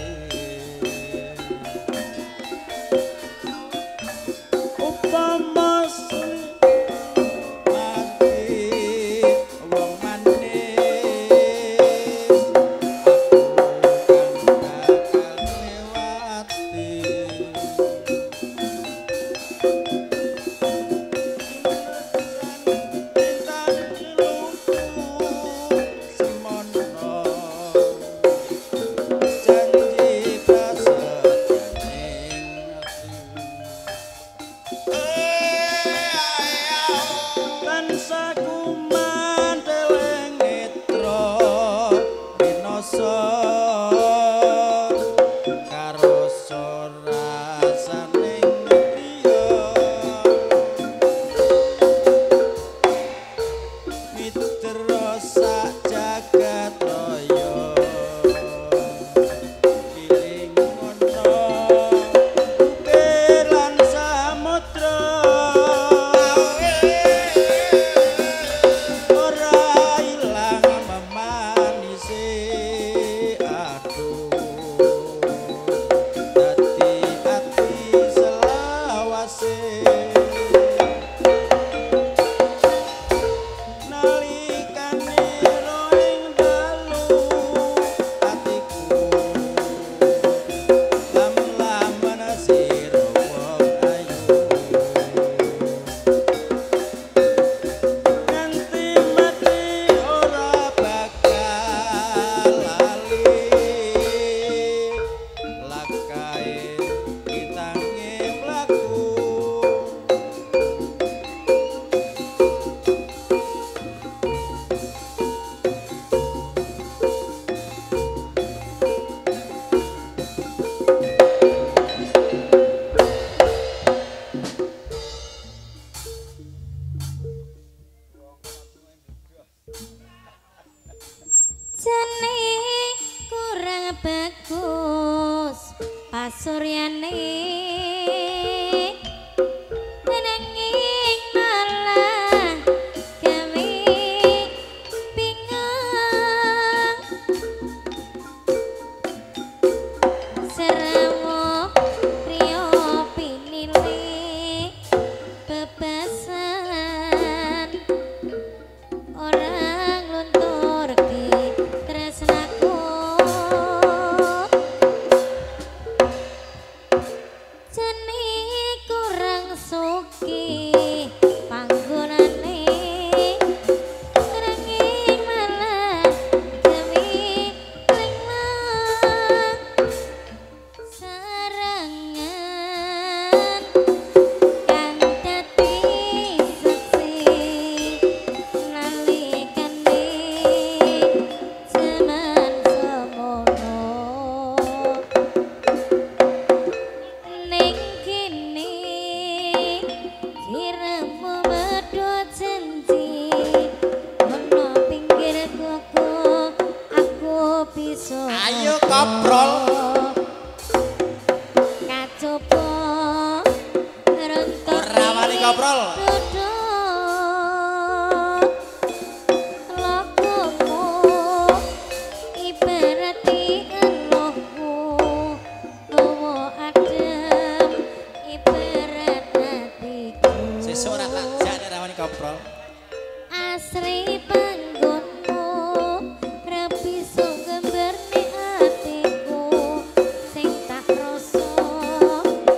upama mati wong manis aku kang bakal lewati. Jane kurang bagus pasuryane nanging malah gawe bingung serewo priyo pinilih bebasan orang luntur tresnaku jane kurang sugih panggonane nanging malah gawe lengleng sarangan kan dadi saksi nalikane jaman semono ning kene dirimu medhot janji ono pinggir koko aku bisa Ayo koprol. kacoba rentuk Ora wani koprol. logomu ibarati elohku gawa adem ibarat hatiku Sesuk ora tak jak nek ora wani koprol. asri panggonmu rapi sugemberne atiku sing tak rasa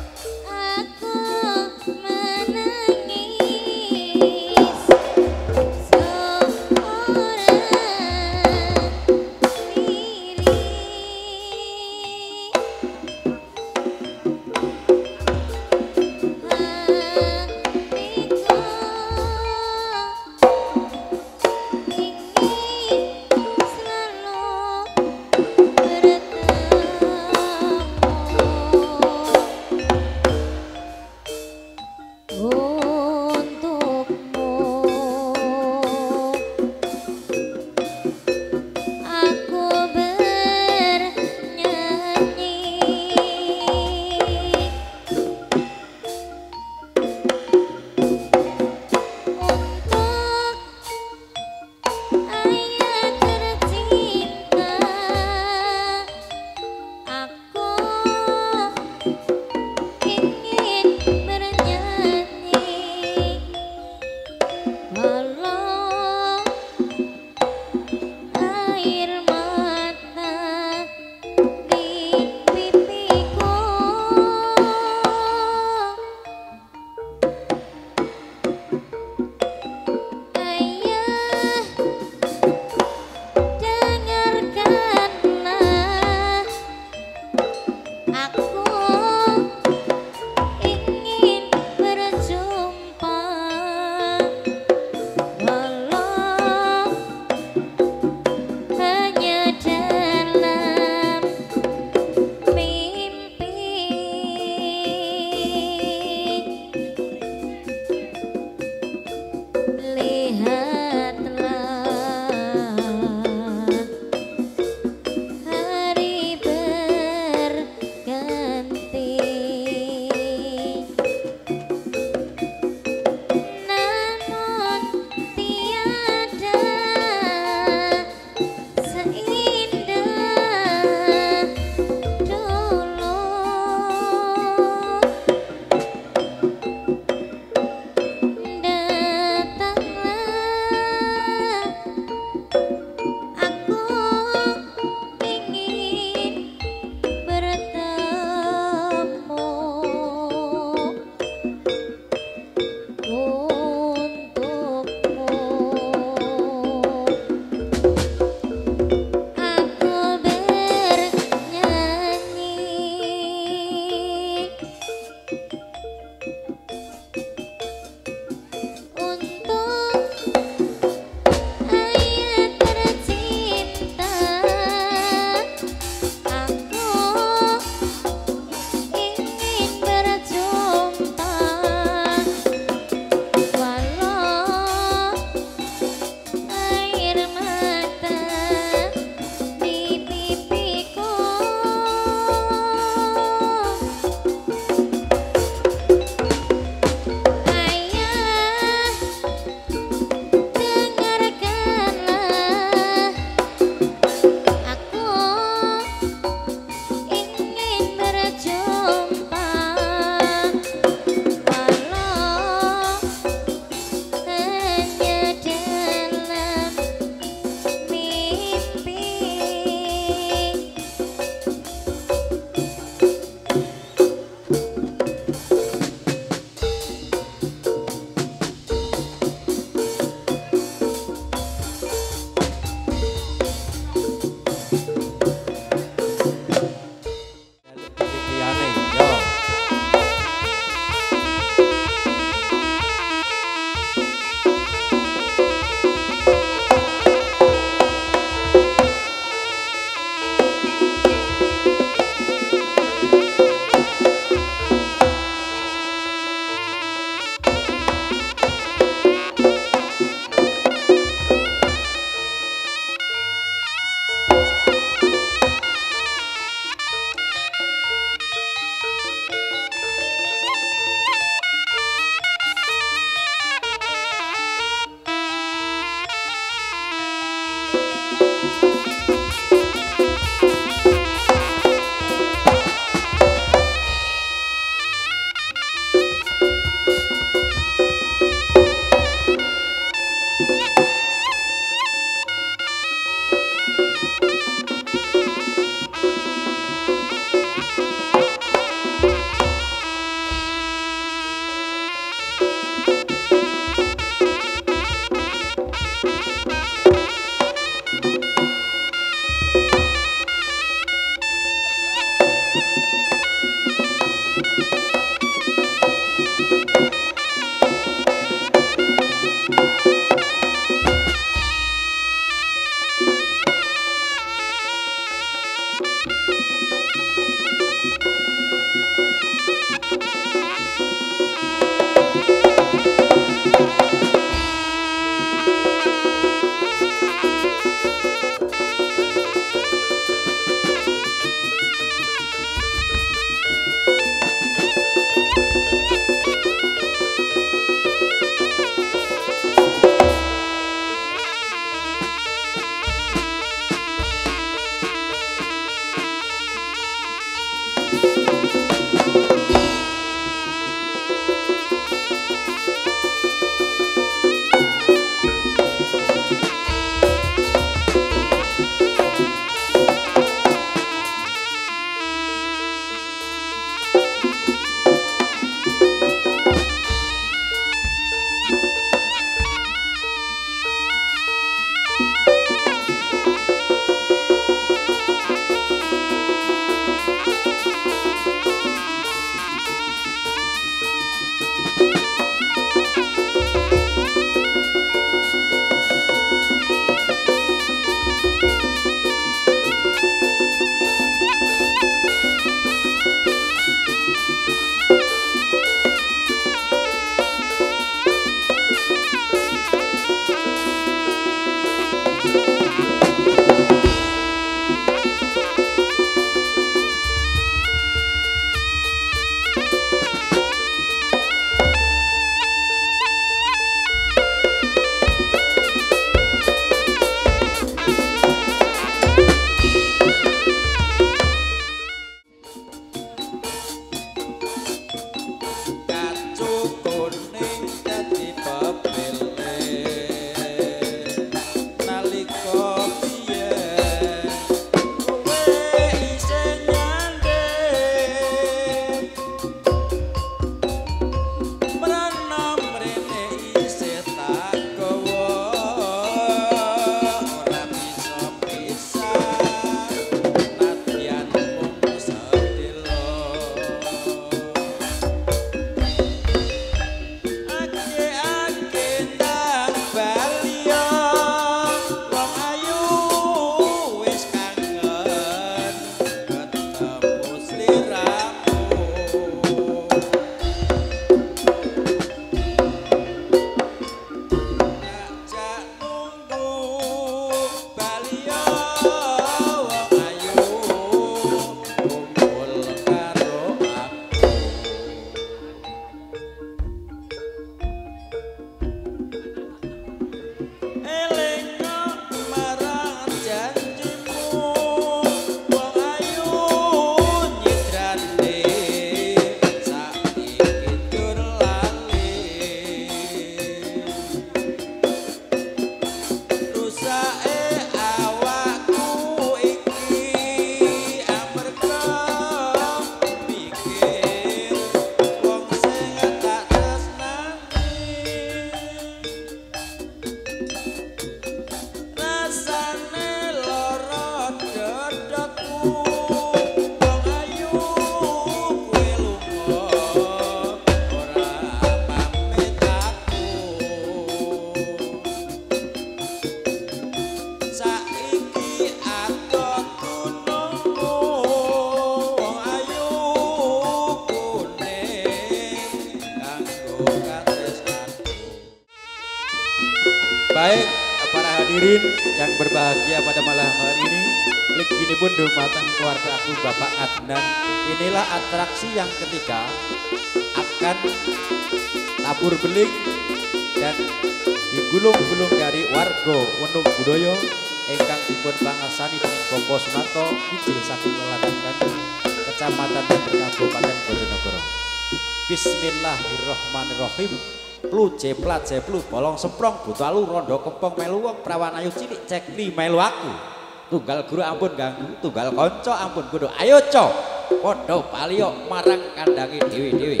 Baik, para hadirin yang berbahagia pada malam hari ini, klik gini pun dumateng keluarga aku Bapak Adnan. Inilah atraksi yang ketiga akan tabur beling dan digulung-gulung dari warga Wonung Budoyo ingkang dipun pangasani dening Bapak Sunarto Wijil saking Lelatan Gandul, Kecamatan Banter Kabupaten Bojonegoro. Bismillahirrahmanirrahim. Plu jeplat jeplu bolong semprong butuh alu rondo kepong melu wong prawan ayu cilik cekli melu aku. Tunggal guru ampun ganggu, tunggal konco ampun kudu. Ayo co, podo palio marang kandangi dewi-dewi.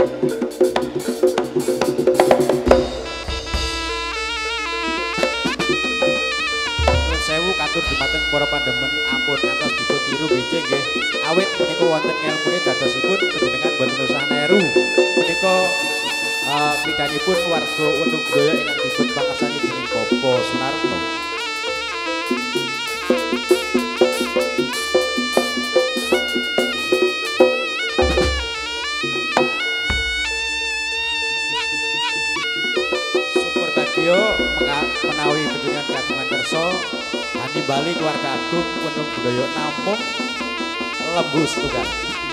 Sewu katur dumateng para pandemen ampun ngantos dipun tiru bijing nggih. Awit menika wonten ngelmune dadosipun panjenengan boten usah neru. Menika uh, pidhanipun warga Wonung Budoyo ingkang dipun pangersani dening Bapak Sunarto. Syukur bagio menawi panjenengan kagungan kersa Hani Bali keluarga agung Wonung Budoyo namung lembus tunggal.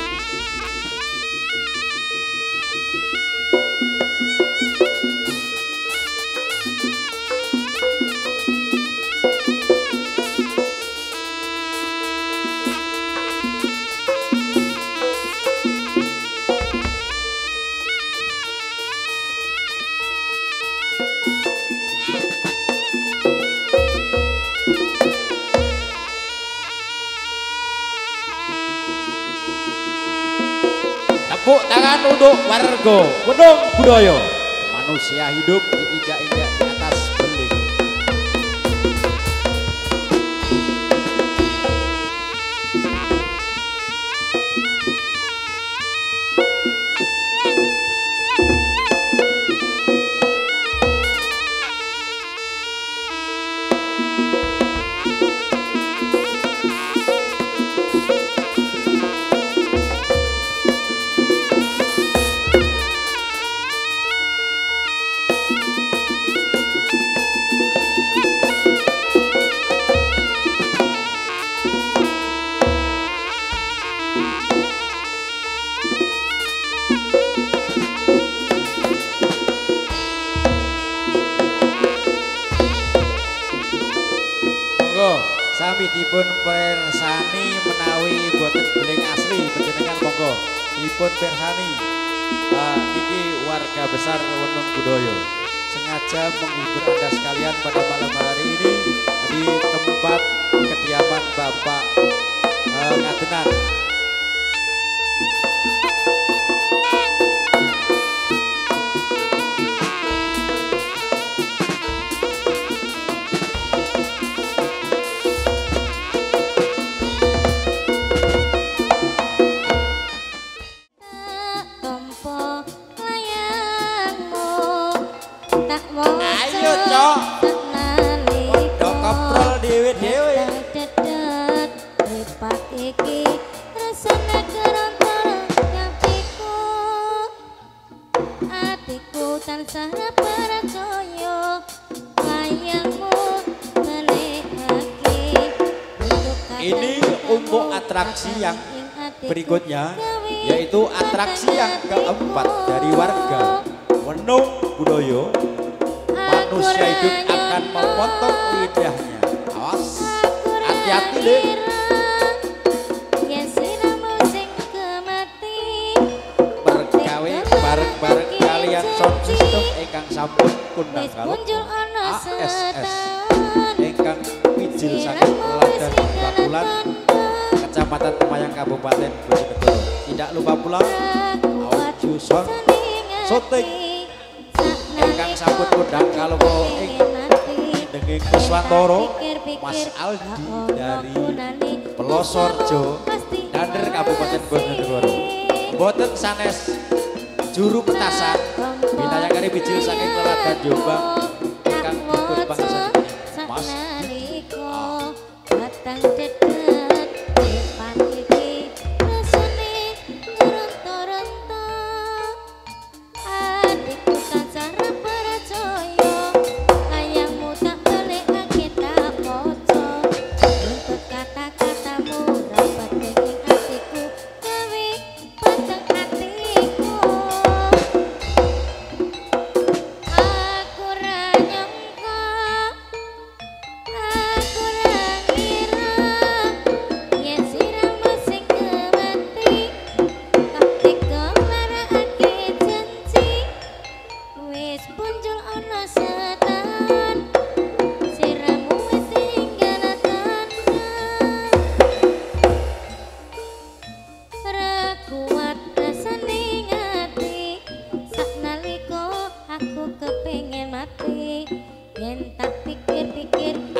Tepuk tangan untuk warga Wonung Budoyo. Manusia hidup diinjak-injak di atas beling. Sami dipun persani menawi boten beling asli panjenengan monggo dipun persani. Uh, iki warga besar Wonung Budoyo sengaja menghibur Anda sekalian pada malam hari ini di tempat kediaman Bapak uh, Ngadenan. Ayo cok, podo koprol dewe-dewe. Ini untuk atraksi yang berikutnya, yaitu atraksi yang keempat dari warga Wonung Budoyo. Manusia hidup akan memotong lidahnya. Awas, hati-hati deh. Bergawe bareng-bareng kalian sound system ingkang sampun kundang kalau A S S ingkang Wijil saking Leladan Bakulan, Kecamatan Temayang Kabupaten Bojonegoro. Tidak lupa pula audio sound syuting ingkang sampun kondang kalau ing denging Kuswantoro Mas Aldi dari Pelosorjo Dander Kabupaten Bojonegoro. Boten sanes juru petasan wilayah kari Wijil saking Leladan Jombang ingkang dipun pangersani Mas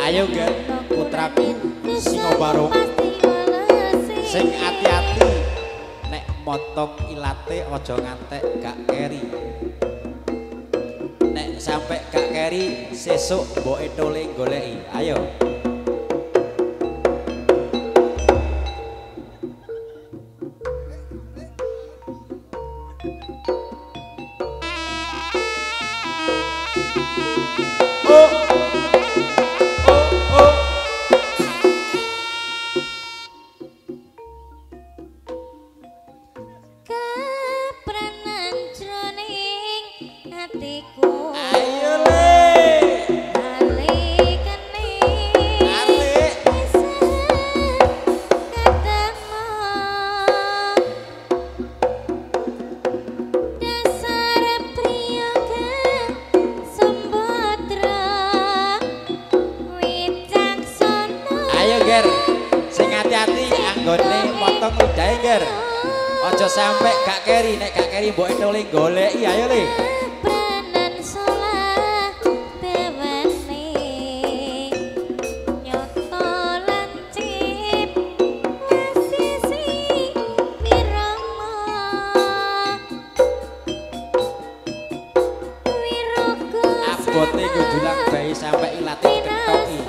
Ayo Ger, putraku Singobarung. Sing hati-hati nek motong ilate aja ngantek gak keri. Nek sampe gak keri sesuk mboke tole goleki. Ayo. Aja sampe gak keri, nek gak keri mbok tole goleki ayo Le. Abote kudulang bayi sampe ilate diketoki.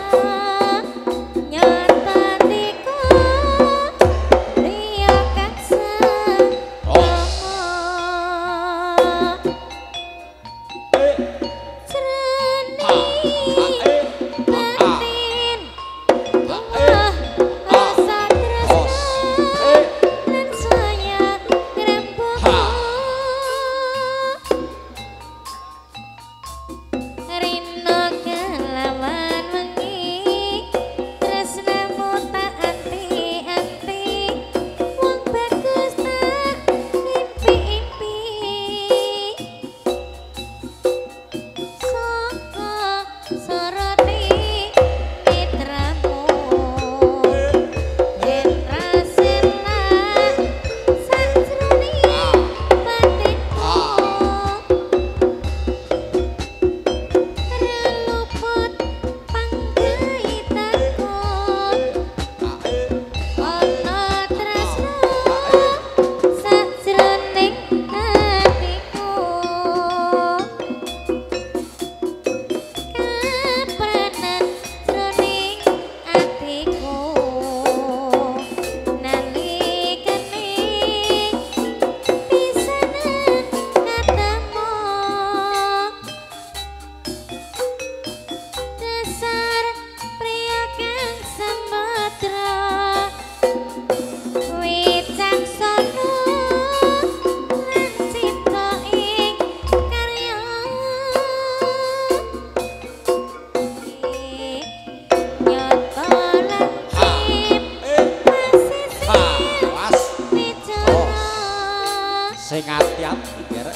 Sing hati-hati Ger.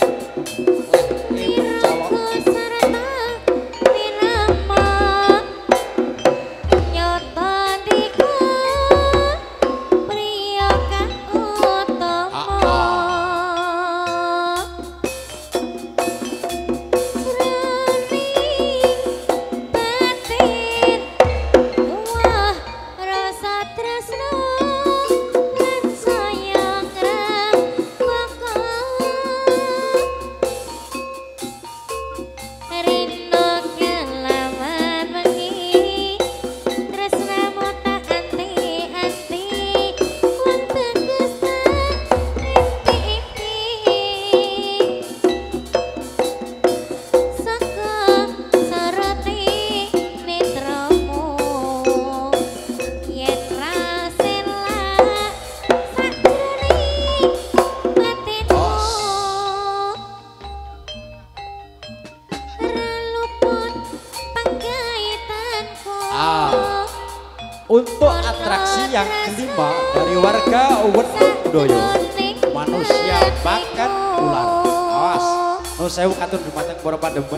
Untuk atraksi yang kelima dari warga Wedokdoyo, manusia makan ular. Awas, no sewu katur dumateng para pandemen.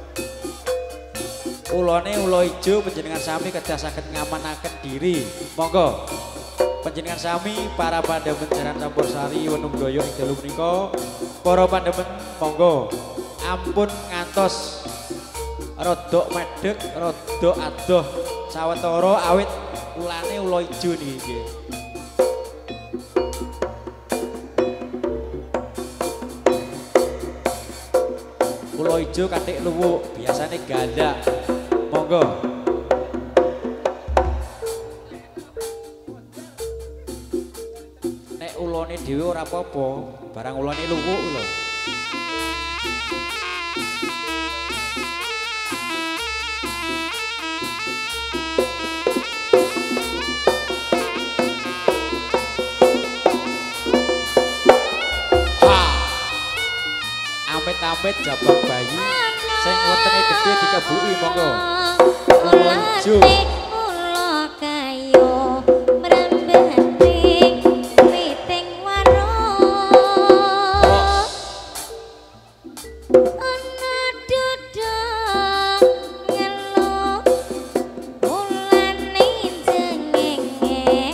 Ulone ulo ijo panjenengan sami kedah saged ngamanaken diri. Monggo panjenengan sami para pandemen Jaran Campursari Wedokdoyo ing dalu menika, para pandemen monggo ampun ngantos rodok medhek, rodok adoh sawetara awit ulane ula ijo niki. Ula ijo katik luwuk, biasane ganda. Monggo. Nek ulane dhewe ora apa-apa, barang ulane luwuk lho. Amit jabang bayi sing wetenge gedhe dikebuki monggo. Lonjo. Ula kayo mrembeti witing warung. Ana dodong ngelo ulane jengenge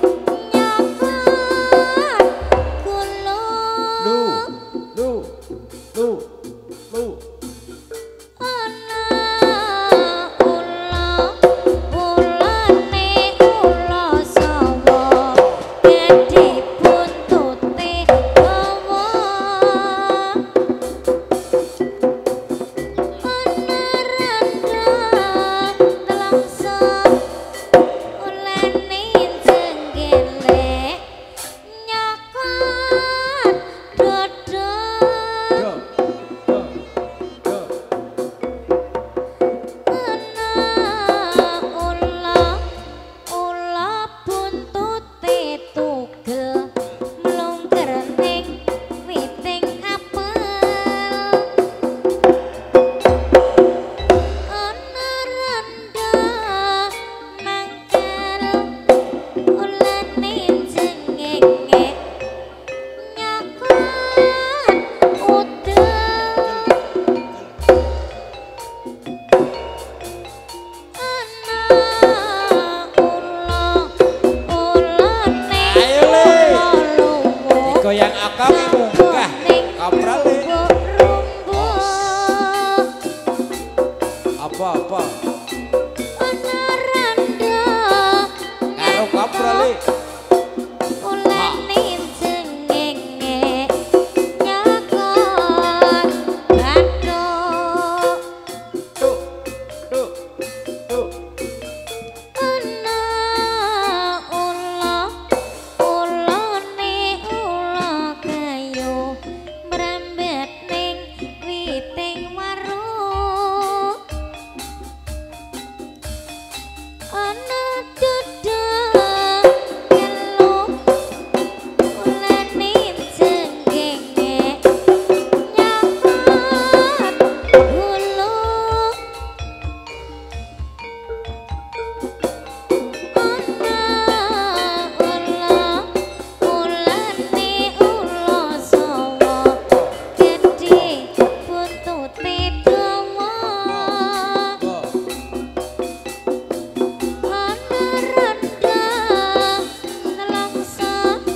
nyokot kulo. Lu, lu, lu. Lu. Ana ula ulane ula sawa gedhe buntute dawa. Ana randa telangsa ulane jenggele nyokot dodong. Goyang akam munggah kaprale. Apa-apa? Ana randa Karo kaprale. ulane jengenge nyokot bathuk. Tuk, tuk, tuk. Ana ula ulane ula kayu mrembet ning witing warung. Ana dodong ngelo ulane jengenge nyokot gulu. Ana ula ulane ula sawa gedhe buntute dawa. Ana randa nelangsa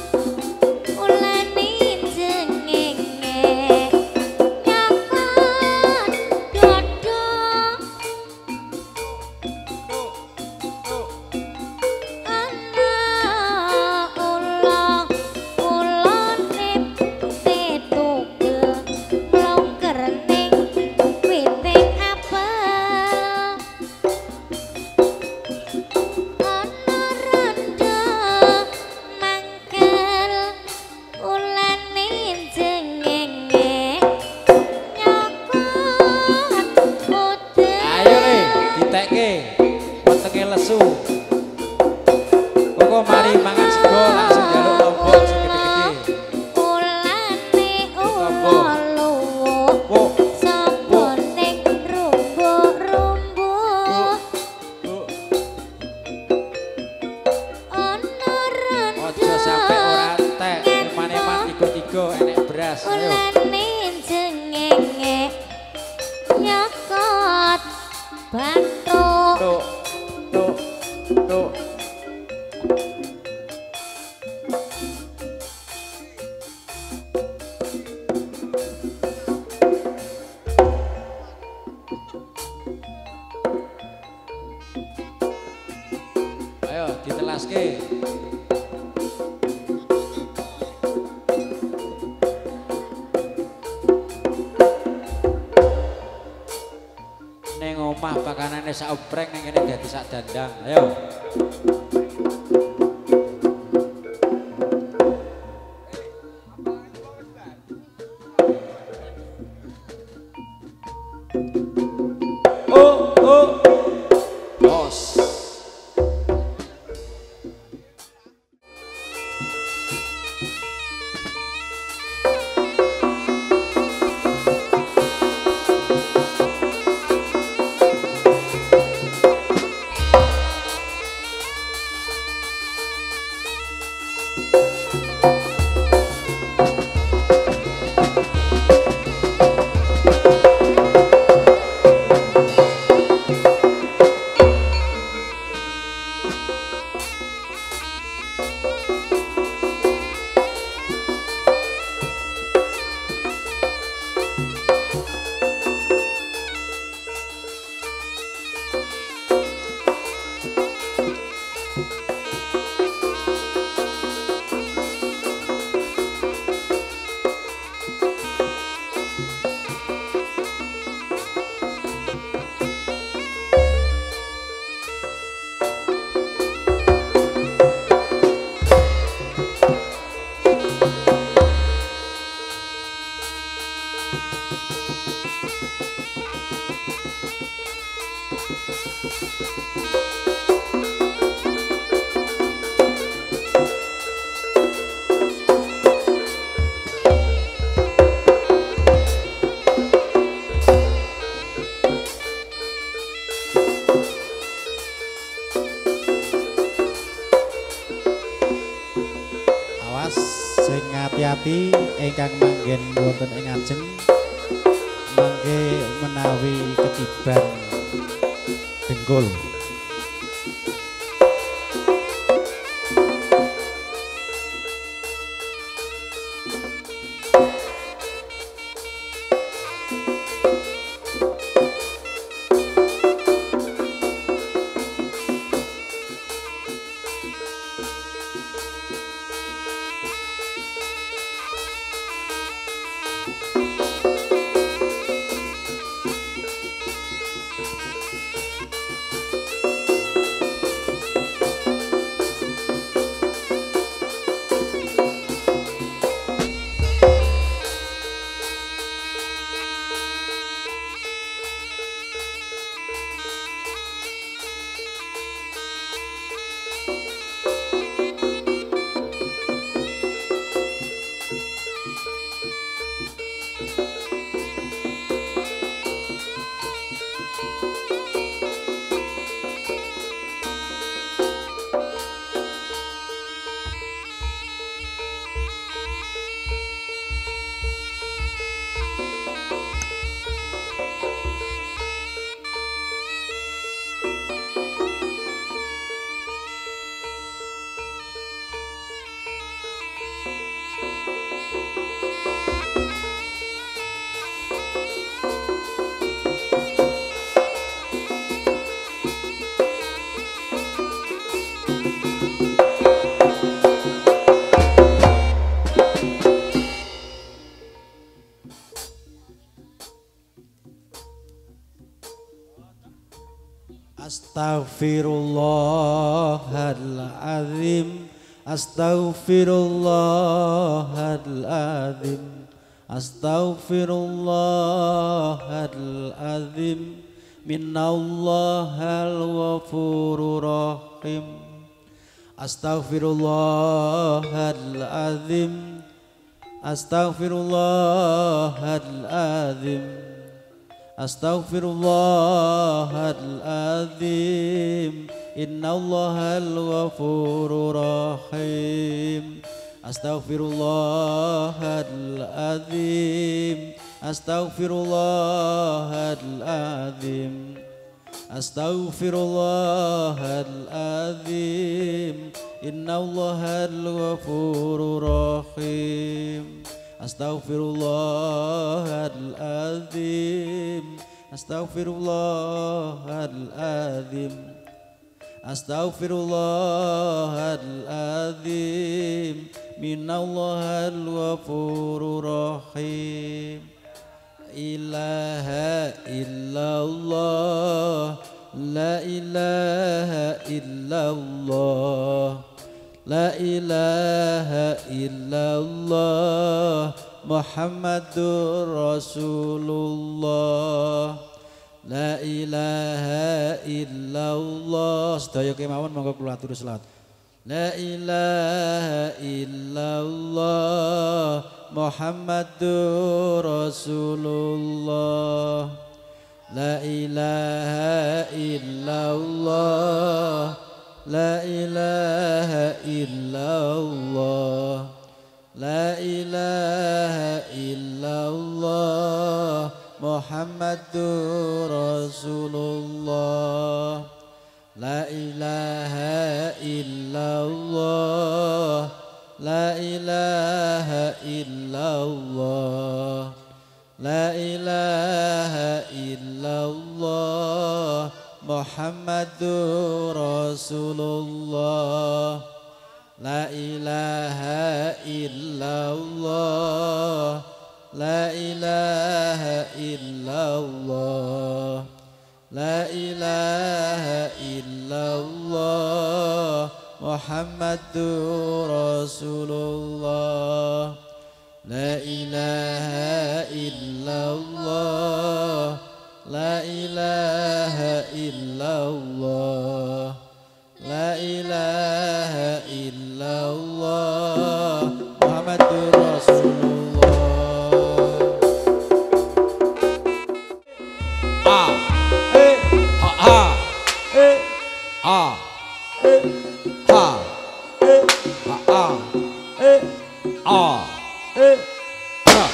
ulane jengenge nyokot dodong. Ana ula ulane tetugel mlongker ning witing apel. Ana randa mangkel ulane jengenge nyokot udel. Ayo le, ditekke. Wetenge lesu. Kok mari mangan sego langsung njaluk lombok sing gede-gede. Ulane ula luwuk Wuk, sapa ning rumbuk-rumbuk. wuk. Ana randa Ojo sampe ora entek. Eman-eman tiga-tiga enek beras. Ayo. ulane jengenge nyokot bathuk. Tuk, tuk, tuk. sak opreng ning kene dadi sak dandang. Ayo. Oh, oh. Bos. Hati-hati ingkang manggen wonten ing ajeng mangke menawi ketiban dengkul. Astaghfirullahaladzim, astaghfirullahaladzim, astaghfirullahaladzim, minnallahal ghafurur rahim. Astaghfirullahaladzim, astaghfirullahaladzim, astaghfirullahaladzim, innallahal ghafurur rahim. Astaghfirullahaladzim, astaghfirullahaladzim, astaghfirullahaladzim, innallahal ghafurur rahim. Astaghfirullahaladzim, astaghfirullahaladzim, astaghfirullahaladzim, minallahal ghafurur rahim. Ilaha illallah La ilaha illallah, la ilaha illallah, Muhammadur Rasulullah. La ilaha illallah. Sedaya kemawon monggo kula aturi selawat. La ilaha illallah, Muhammadur Rasulullah. La ilaha illallah, la ilaha illallah, la ilaha illallah, Muhammadur Rasulullah. La ilaha illallah, la ilaha illallah, la ilaha illallah, Muhammadur Rasulullah. La ilaha illallah, la ilaha illallah, la ilaha illallah, Muhammadur Rasulullah. La ilaha illallah, la ilaha illallah, la ilaha illallah, Muhammadur Rasulullah. A E ha ha e a e ha e ha a e a Eh, ha.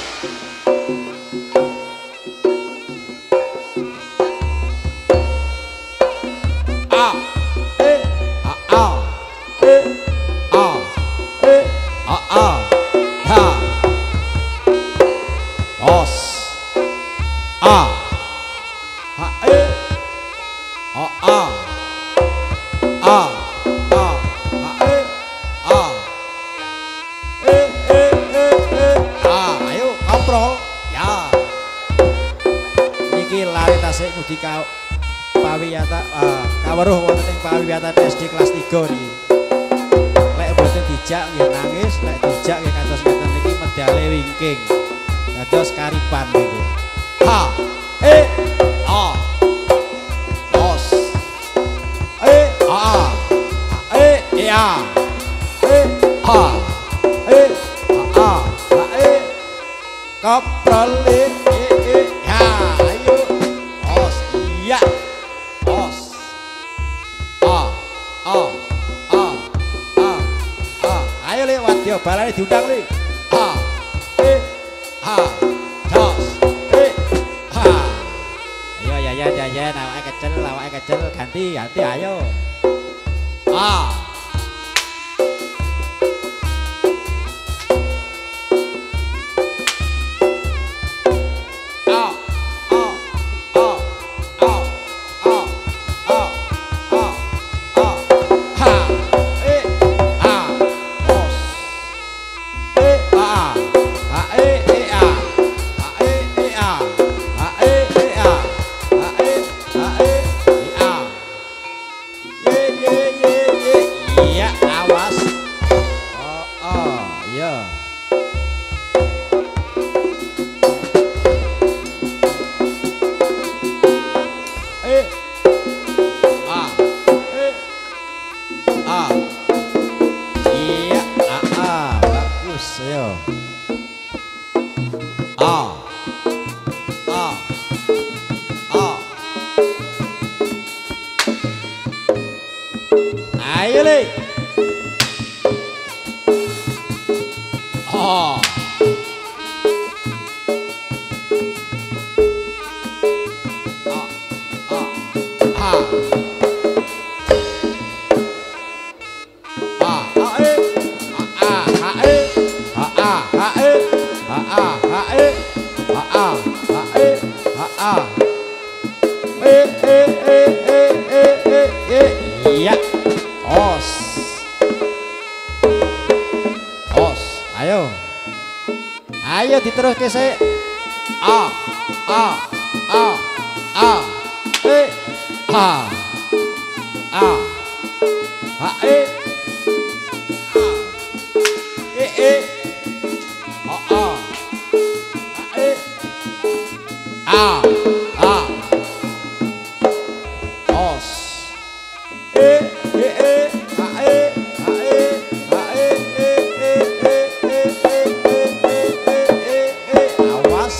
A, eh, a, a, eh, a, eh, a, a, ha. Os, a, ha, eh, a, a, a, a, ha, eh, a. Eh, eh, eh, eh. Ah, ayo kaprol. Ya. Niki lari tasik ngudi ka pawiyata ah, kaweruh wonten ing pawiyatan S D kelas tiga niki. Lek boten dijak nggih nangis, lek dijak nggih kados ngeten niki medale wingking. Dados karipan niki. Ha. Eh. A. Os. Eh. A. Eh. Ya. Eh. Ha. Eh, ha, ha, eh, kaprol, eh, eh, ya, ayo, os, iya, os, a, a, a, a, a, ayo le, wadya balane diundang le, ha, eh, ha, dos, eh, ha, ayo, ya, ya, ya, ya, awake kecil, awake kecil, ganti, ganti, ayo, a. Ayo diteruske sik. A a a a e a ah ah os E e e a e a e a e e e e e e e awas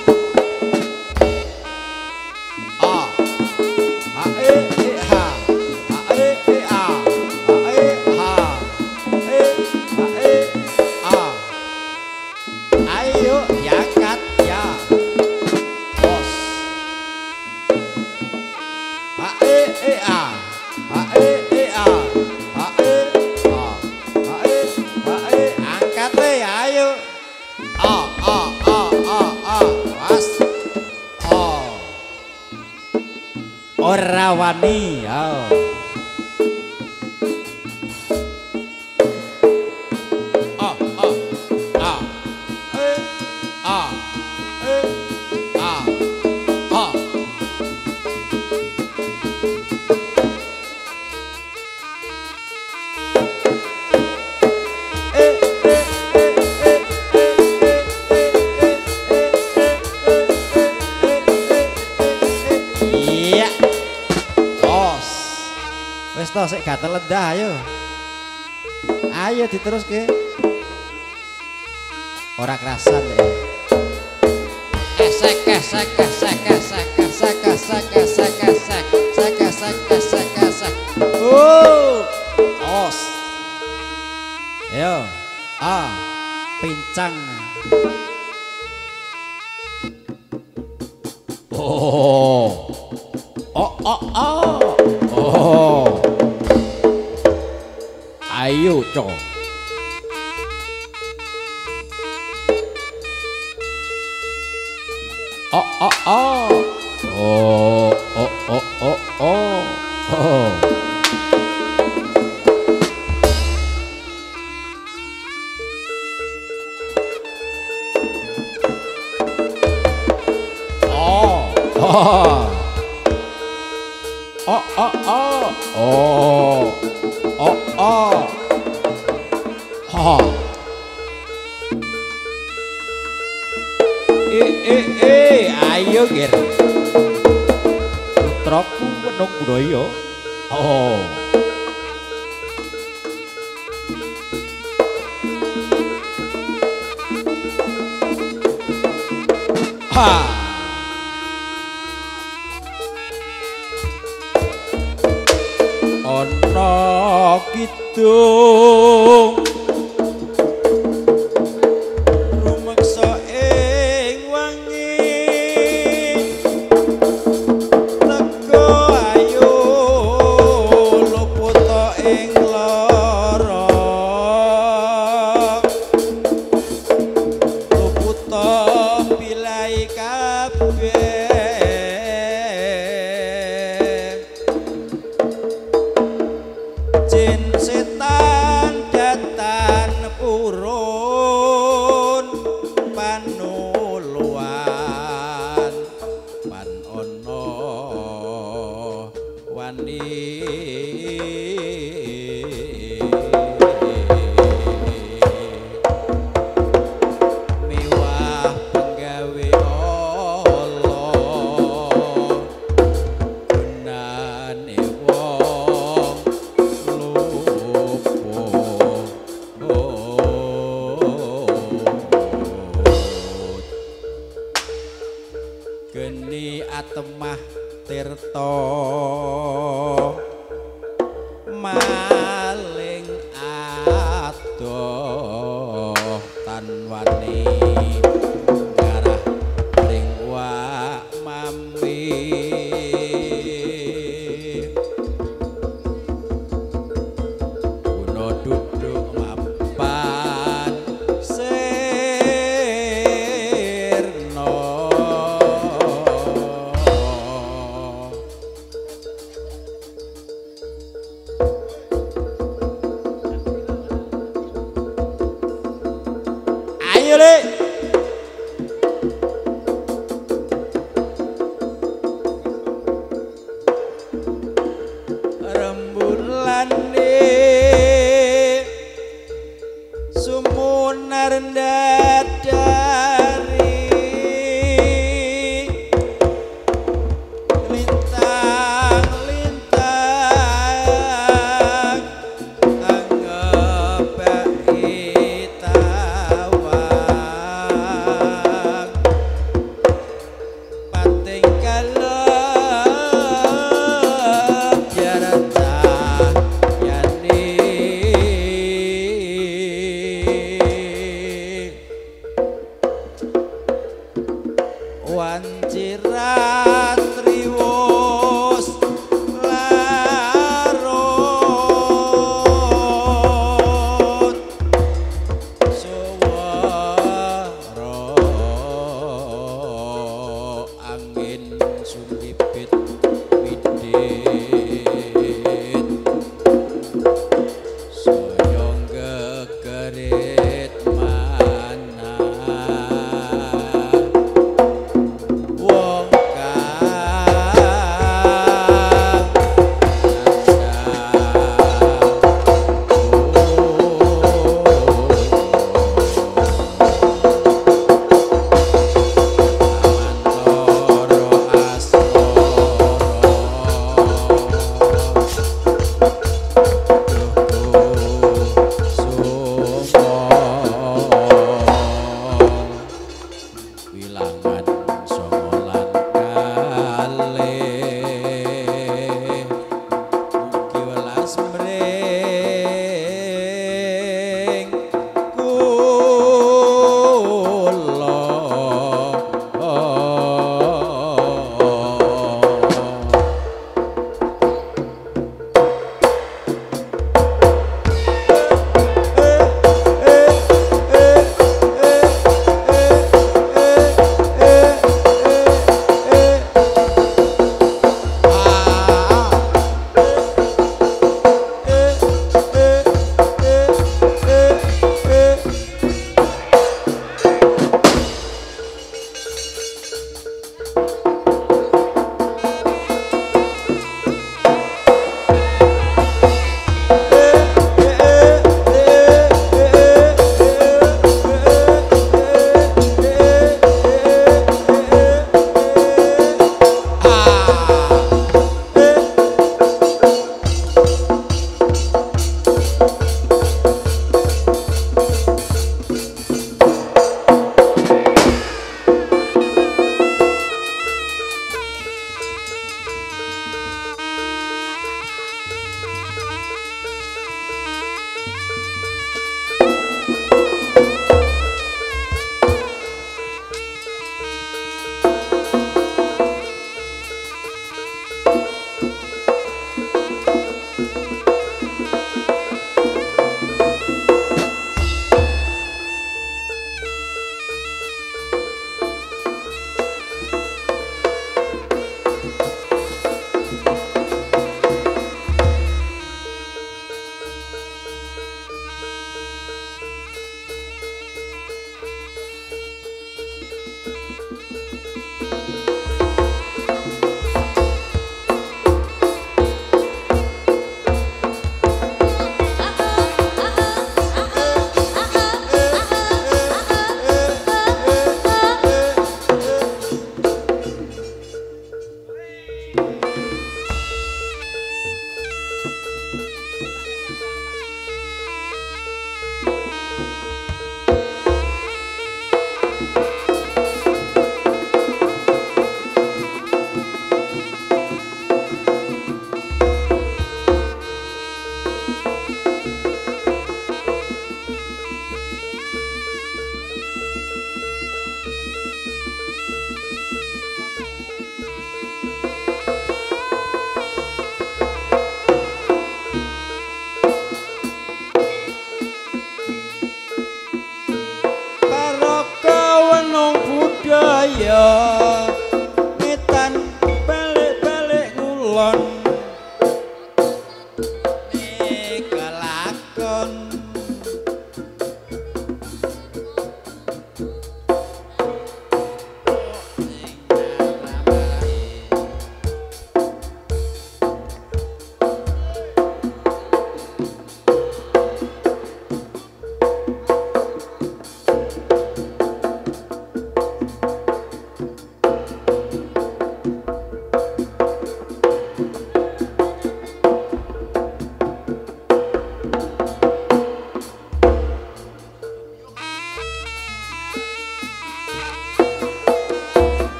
a a e e ha a e e a a e ha e a e a ayo diangkat ya os a e e a a e e a a e a a e a e angkat le ayo a a a a a was a ora wani ya a a a e a e a a iya os wis to sik gatel lendah ayo ayo diteruske ora kerasan ya esek esek esek esek esek esek esek esek esek esek esek esek oh os ayo ah pincang oh oh oh oh oh ayo cok oh oh oh oh oh oh oh oh oh oh oh oh oh oh oh oh oh oh eh eh eh ayo ger putraku menung budaya oh ha ana kidung rumeksa ing wangi teko ayo luput ing lara luput pilai kabeh jin setan datan purun panuluan pan ono wani miwah penggawe Allah gunane wong geni atemah tirta maling adoh tan wani garah ring wa mami guna duduk mapan sirna wanciran riwus larut suwara angin sulipit widit saya gegerit mana wong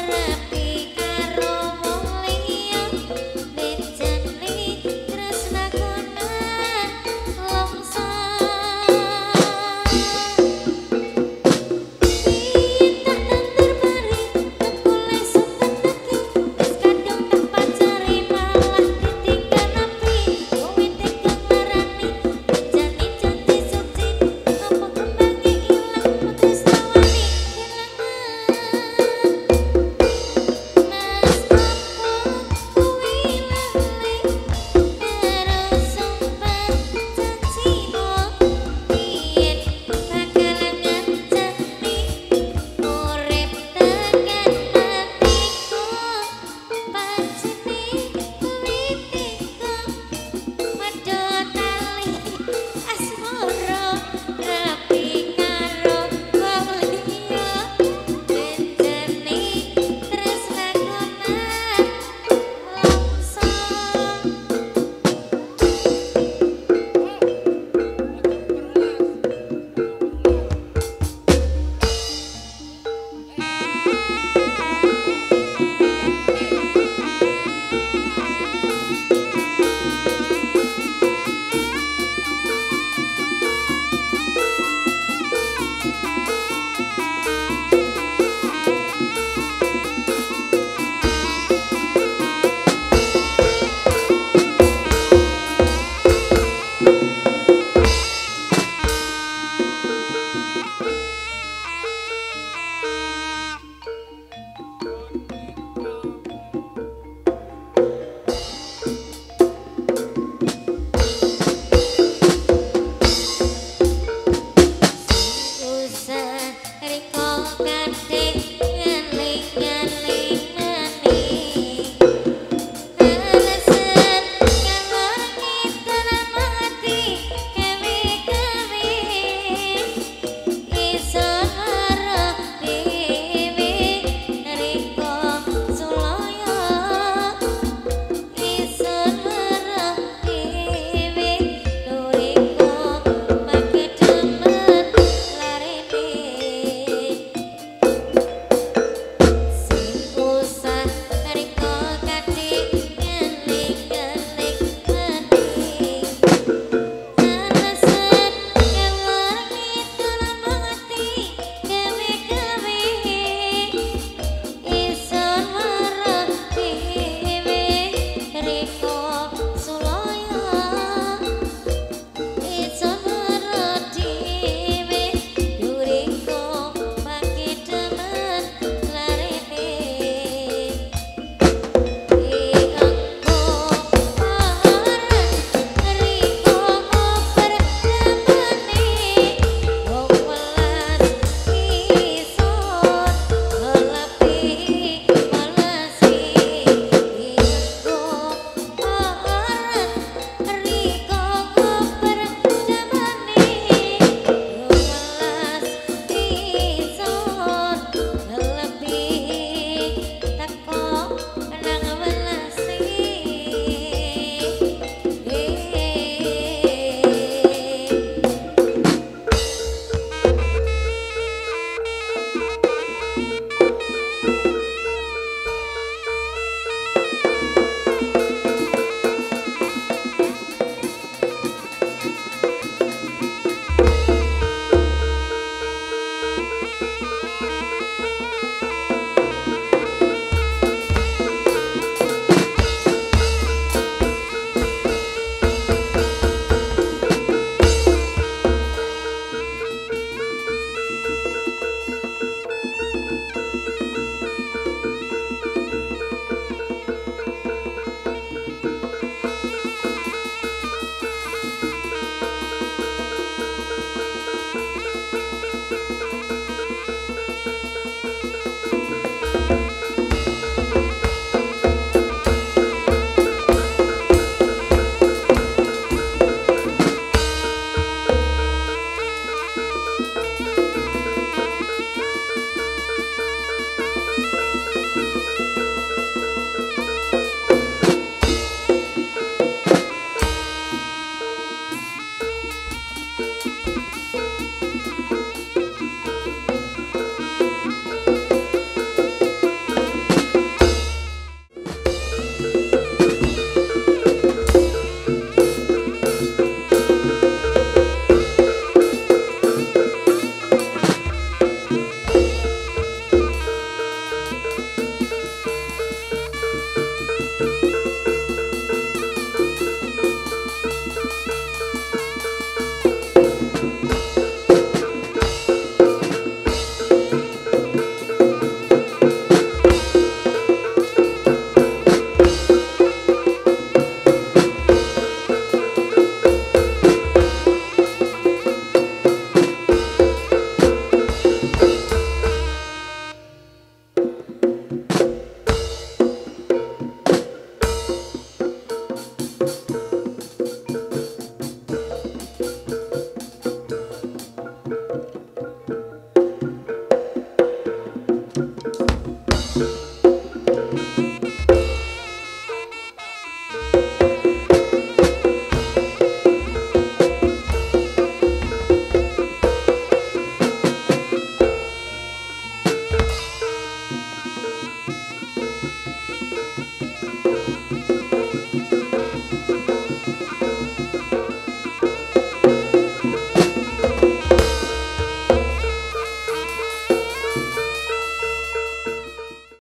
arep